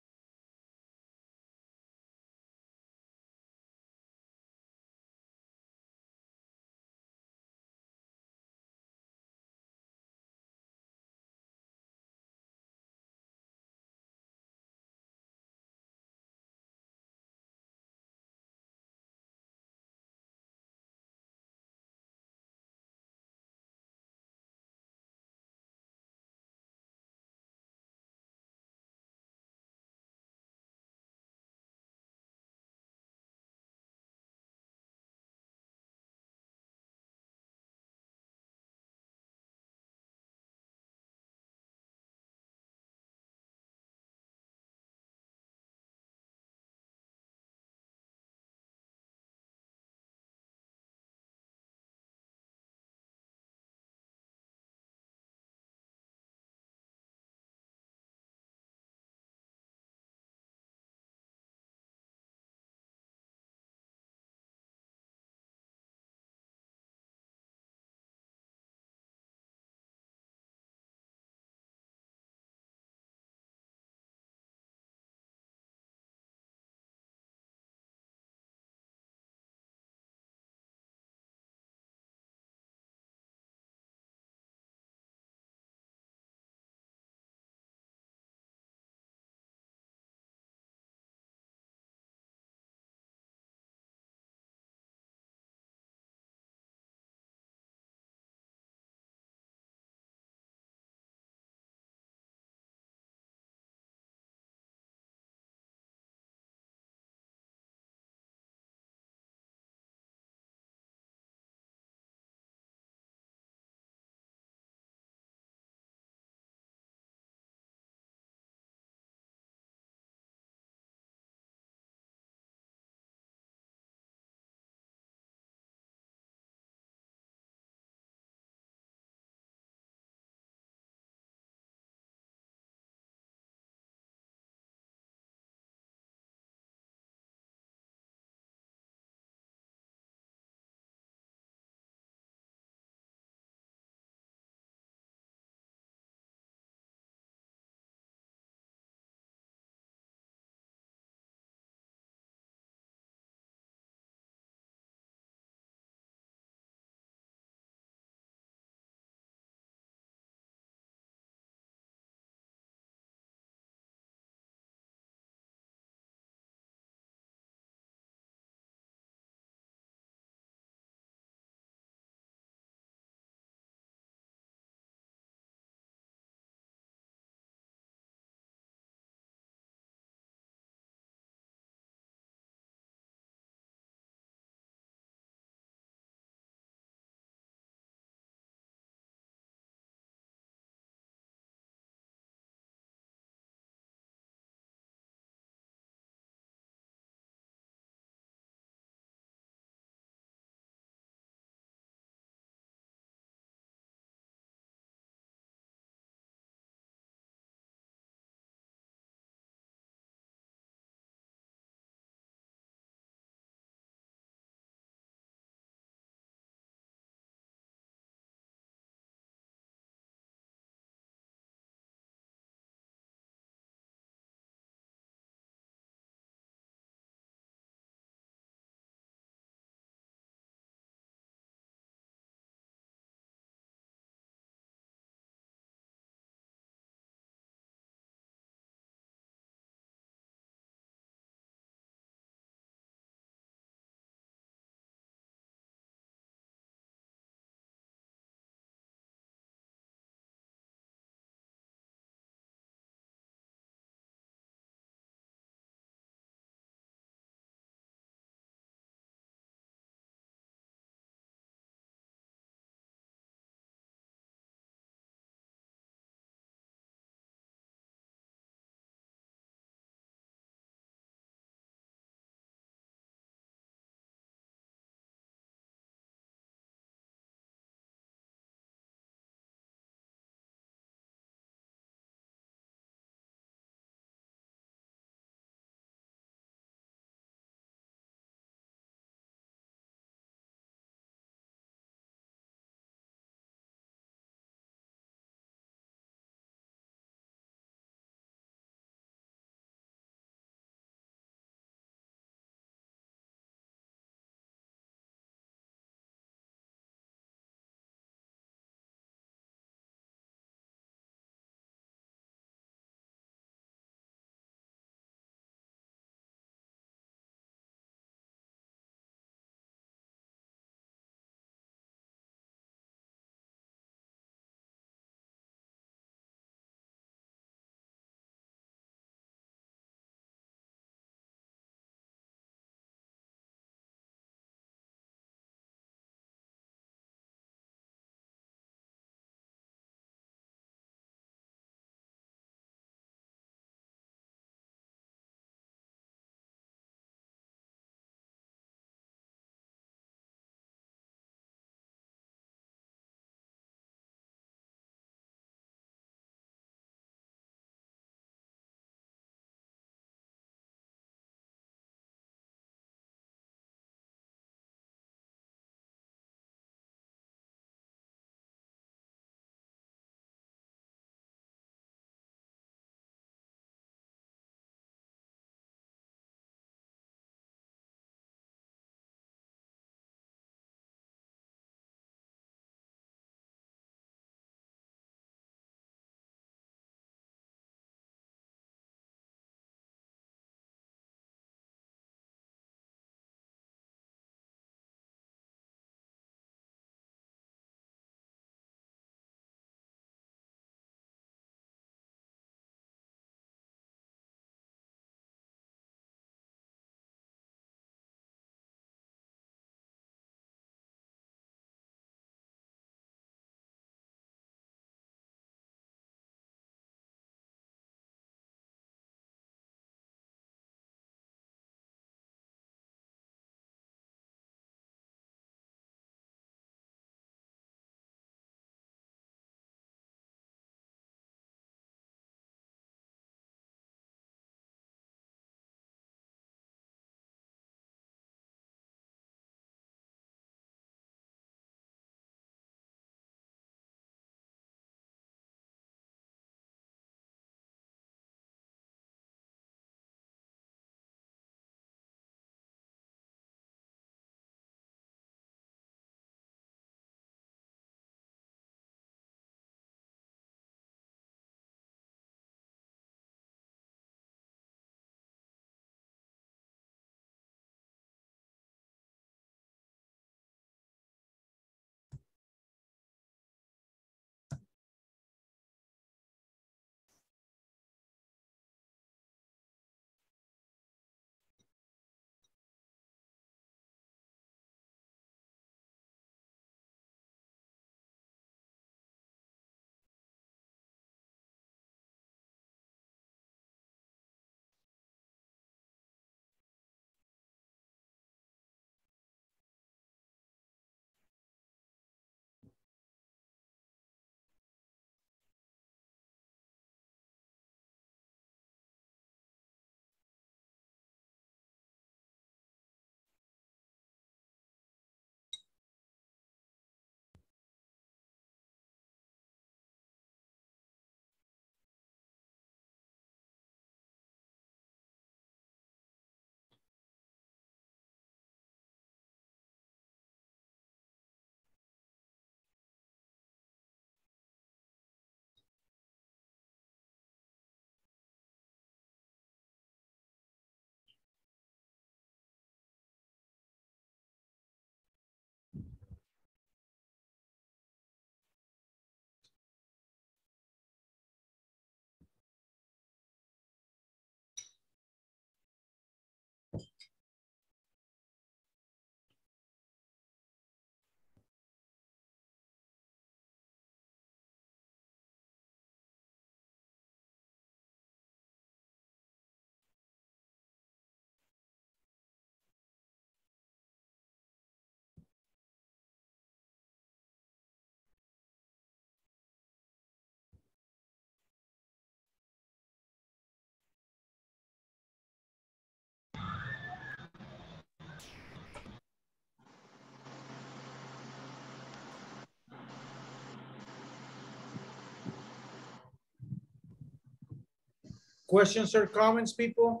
Questions or comments, people?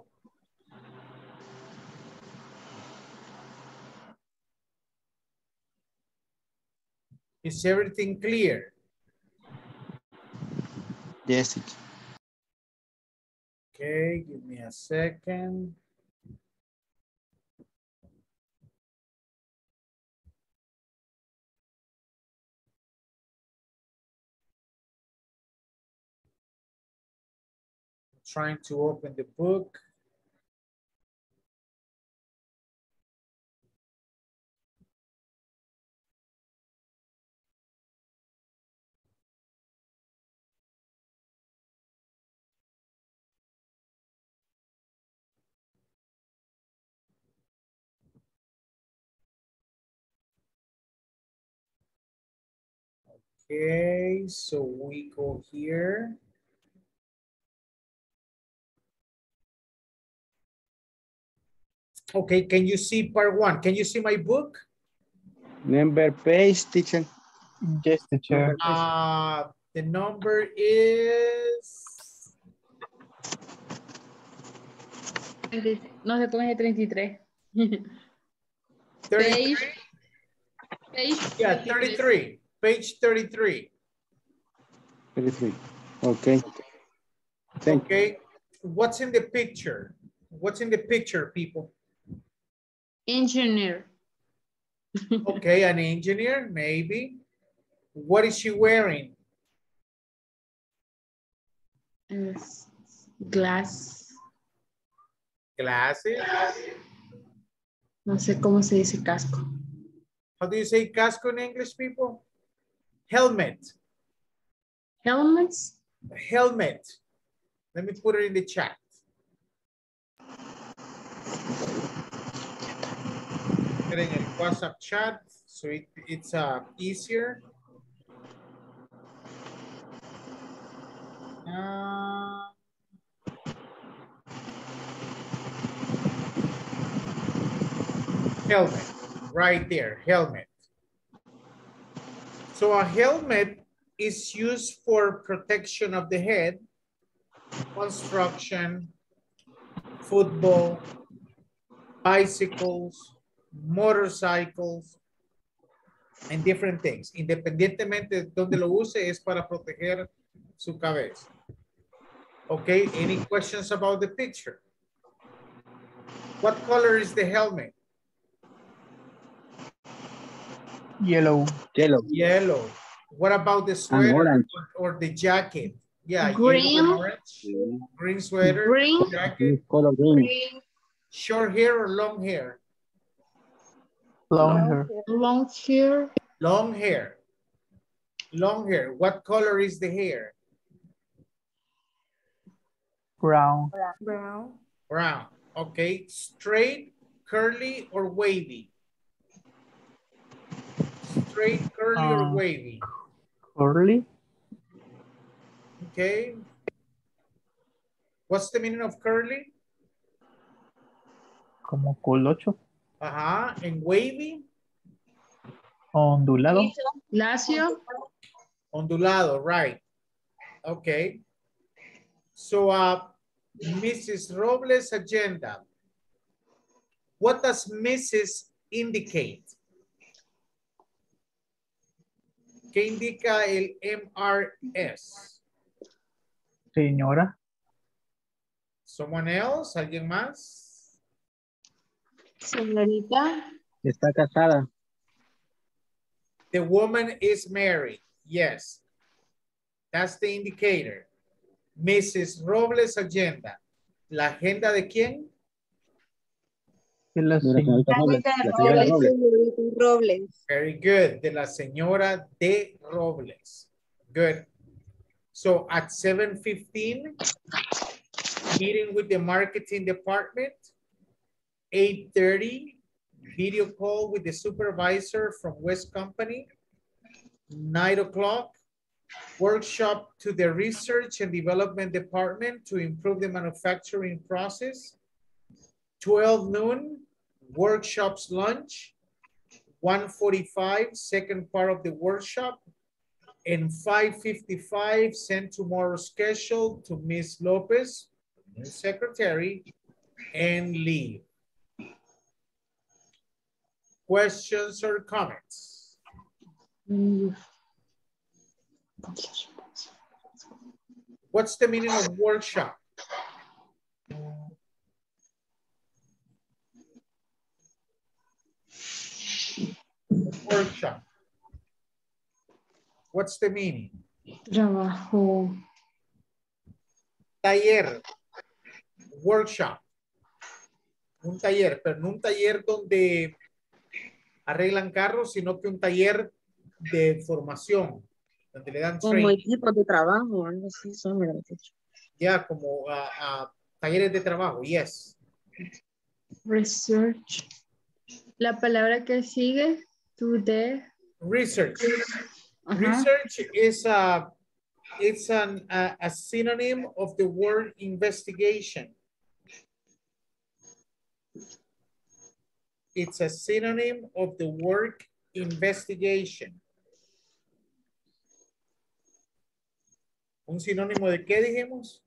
Is everything clear? Yes. Okay, give me a second. Trying to open the book. Okay, so we go here. Okay, can you see part 1? Can you see my book? Number page, teacher. Yes, teacher. The number is... No sé cómo es el 33. 33? Page Yeah, 33. Page 33. 33. Okay. Okay. What's in the picture? What's in the picture, people? Engineer. Okay, an engineer, maybe. What is she wearing? Glass. Glasses. No sé cómo se dice casco. How do you say casco in English, people? Helmet. Helmets? Helmet. Let me put it in the chat. Get in el WhatsApp chat, so it's easier. Helmet, right there, helmet. So a helmet is used for protection of the head, construction, football, bicycles, motorcycles, and different things. Independientemente de donde lo use, es para proteger su cabeza. Okay, any questions about the picture? What color is the helmet? Yellow. Yellow. Yellow. What about the sweater or the jacket? Yeah, green. Yellow and orange. Green sweater. Green. Jacket. Color green. Short hair or long hair? Long hair. Long hair. Long hair. Long hair. What color is the hair? Brown. Brown. Brown. Okay. Straight, curly, or wavy? Straight, curly, or wavy? Curly. Okay. What's the meaning of curly? Como colocho. Ajá. And wavy? Ondulado. Lacio. Ondulado, right. Okay. So, Mrs. Robles' agenda. What does Mrs. indicate? ¿Qué indica el MRS? Señora. Someone else? ¿Alguien más? Señorita. Está casada. The woman is married. Yes. That's the indicator. Mrs. Robles' agenda. ¿La agenda de quién? De la señorita Robles. La señora Robles. Very good. De la señora de Robles. Good. So at 7:15, meeting with the marketing department. 8:30, video call with the supervisor from West Company. 9 o'clock, workshop to the research and development department to improve the manufacturing process. 12 noon, workshops lunch. 1:45, second part of the workshop. And 5:55, send tomorrow's schedule to Ms. Lopez secretary, and leave. Questions or comments? What's the meaning of workshop? Workshop. What's the meaning? Trabajo. Taller. Workshop. Un taller, pero no un taller donde arreglan carros, sino que un taller de formación, donde le dan Como training. equipos de trabajo, algo así son, ¿verdad? Ya, como talleres de trabajo, yes. Research. La palabra que sigue, today. Research. Research is a synonym of the word investigation. It's a synonym of the word investigation. ¿Un sinónimo de qué dijimos?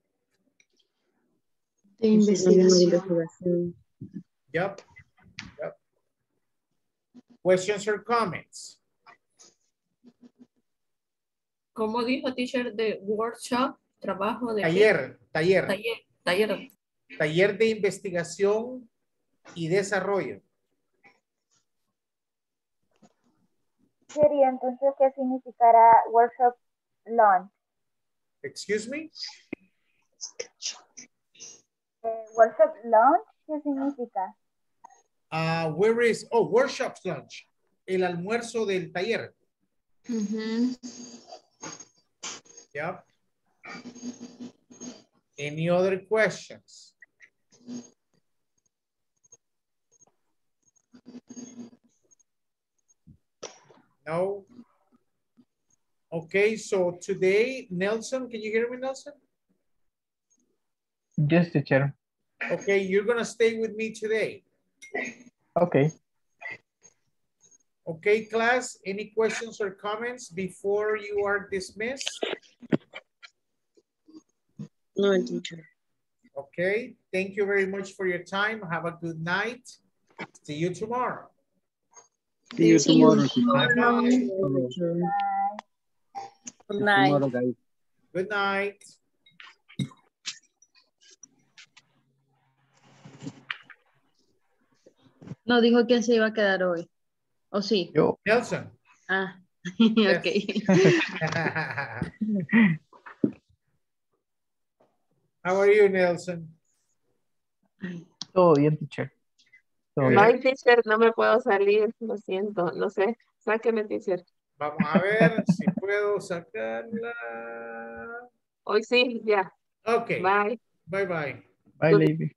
De investigación. Yep. Yep. Questions or comments? ¿Cómo dijo, teacher, de workshop? Trabajo de Taller. Taller de investigación y desarrollo. Sería entonces, ¿qué significará workshop launch? Excuse me? Workshop launch, ¿qué significa? Where is, workshop lunch. El almuerzo del taller. Yep. Any other questions? No? Okay, so today, Nelson, can you hear me, Nelson? Yes, teacher. Okay, you're gonna stay with me today. Okay. Okay, class, any questions or comments before you are dismissed? No, teacher. Okay, thank you very much for your time. Have a good night. See you tomorrow. See you tomorrow. Bye-bye. Good night. Tomorrow, guys. Good night. No dijo quién se iba a quedar hoy. ¿O sí? Yo. Nelson. Ah, ok. How are you, Nelson? Todo bien, teacher. Todo bien. Ay, teacher, no me puedo salir, lo siento, no sé. Sáqueme, teacher. Vamos a ver si puedo sacarla. Hoy sí, ya. Okay. Bye. Bye-bye. Bye, lady.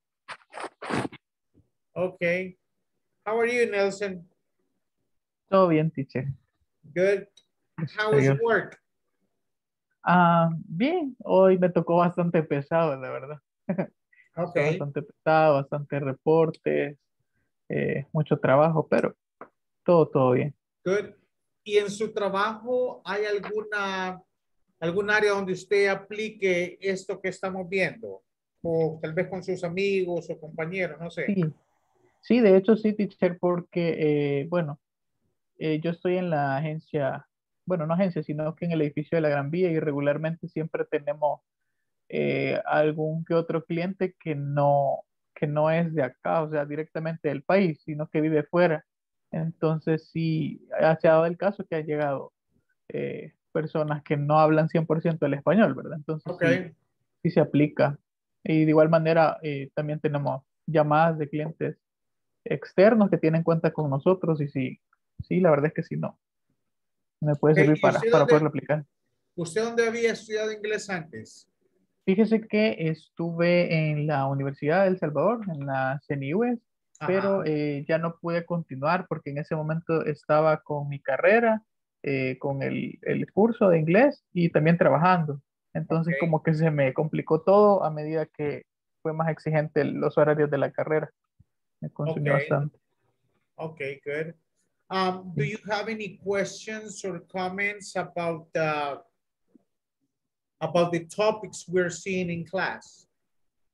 Okay. How are you, Nelson? Todo bien, teacher. Good. How was work? Bien, hoy me tocó bastante pesado, la verdad. Okay. Bastante pesado, bastante reportes, mucho trabajo, pero todo bien. Good. ¿Y en su trabajo hay algún área donde usted aplique esto que estamos viendo? O tal vez con sus amigos o compañeros, no sé. Sí, de hecho sí, teacher, porque, bueno, yo estoy en la agencia, bueno, no agencia, sino que en el edificio de la Gran Vía y regularmente siempre tenemos algún que otro cliente que no es de acá, o sea, directamente del país, sino que vive fuera. Entonces sí, se ha dado el caso que han llegado personas que no hablan 100% el español, ¿verdad? Entonces sí se aplica. Y de igual manera también tenemos llamadas de clientes externos que tienen cuenta con nosotros y sí, la verdad es que sí, no. Me puede servir para poderlo aplicar. ¿Usted dónde había estudiado inglés antes? Fíjese que estuve en la Universidad de El Salvador, en la CENIUES, pero ya no pude continuar porque en ese momento estaba con mi carrera, con el curso de inglés y también trabajando. Entonces como que se me complicó todo a medida que fue más exigente los horarios de la carrera. Me consumió bastante. Okay, good. Do you have any questions or comments about the topics we're seeing in class?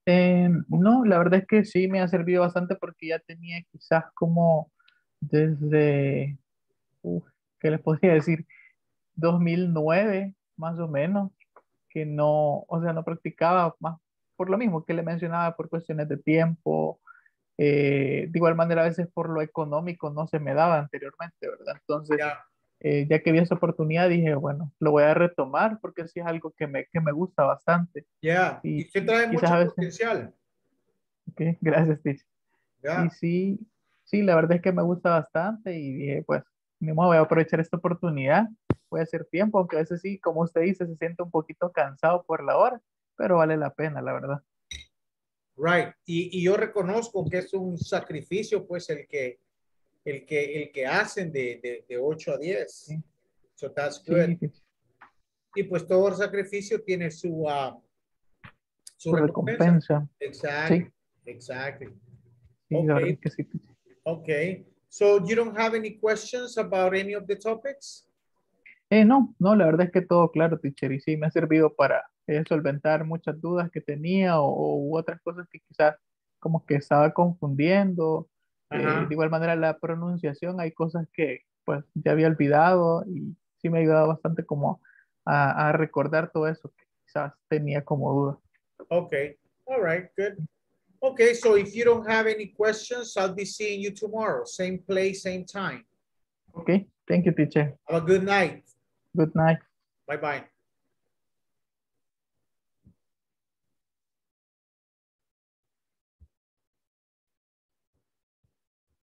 No, la verdad es que sí me ha servido bastante porque ya tenía quizás como desde, ¿qué les podría decir? 2009, más o menos, que no, o sea, no practicaba más por lo mismo que le mencionaba, por cuestiones de tiempo. De igual manera, a veces por lo económico no se me daba anteriormente, ¿verdad? Entonces, ya que vi esa oportunidad, dije, bueno, lo voy a retomar porque sí es algo que me gusta bastante. Y usted trae quizás mucho a veces, potencial. ok, gracias, teacher. Y Ya. sí, sí, la verdad es que me gusta bastante y dije, pues, ni modo, voy a aprovechar esta oportunidad, voy a hacer tiempo, aunque a veces sí, como usted dice, se siente un poquito cansado por la hora, pero vale la pena, la verdad. Right. Y yo reconozco que es un sacrificio, pues, el que hacen de 8 a 10. Sí. So that's good. Sí, Y pues todo el sacrificio tiene su su recompensa. Exactly. Sí, Exactly. sí, la verdad Okay. es que sí. Okay. So you don't have any questions about any of the topics? No, no, la verdad es que todo claro, teacher, y sí me ha servido para solventar muchas dudas que tenía u otras cosas que quizás como que estaba confundiendo. De igual manera la pronunciación, hay cosas que pues ya había olvidado y sí me ha ayudado bastante como a recordar todo eso que quizás tenía como duda. Okay. All right. Good. Okay. So if you don't have any questions, I'll be seeing you tomorrow. Same place, same time. Okay, thank you, teacher. Have a good night. Good night. Bye-bye.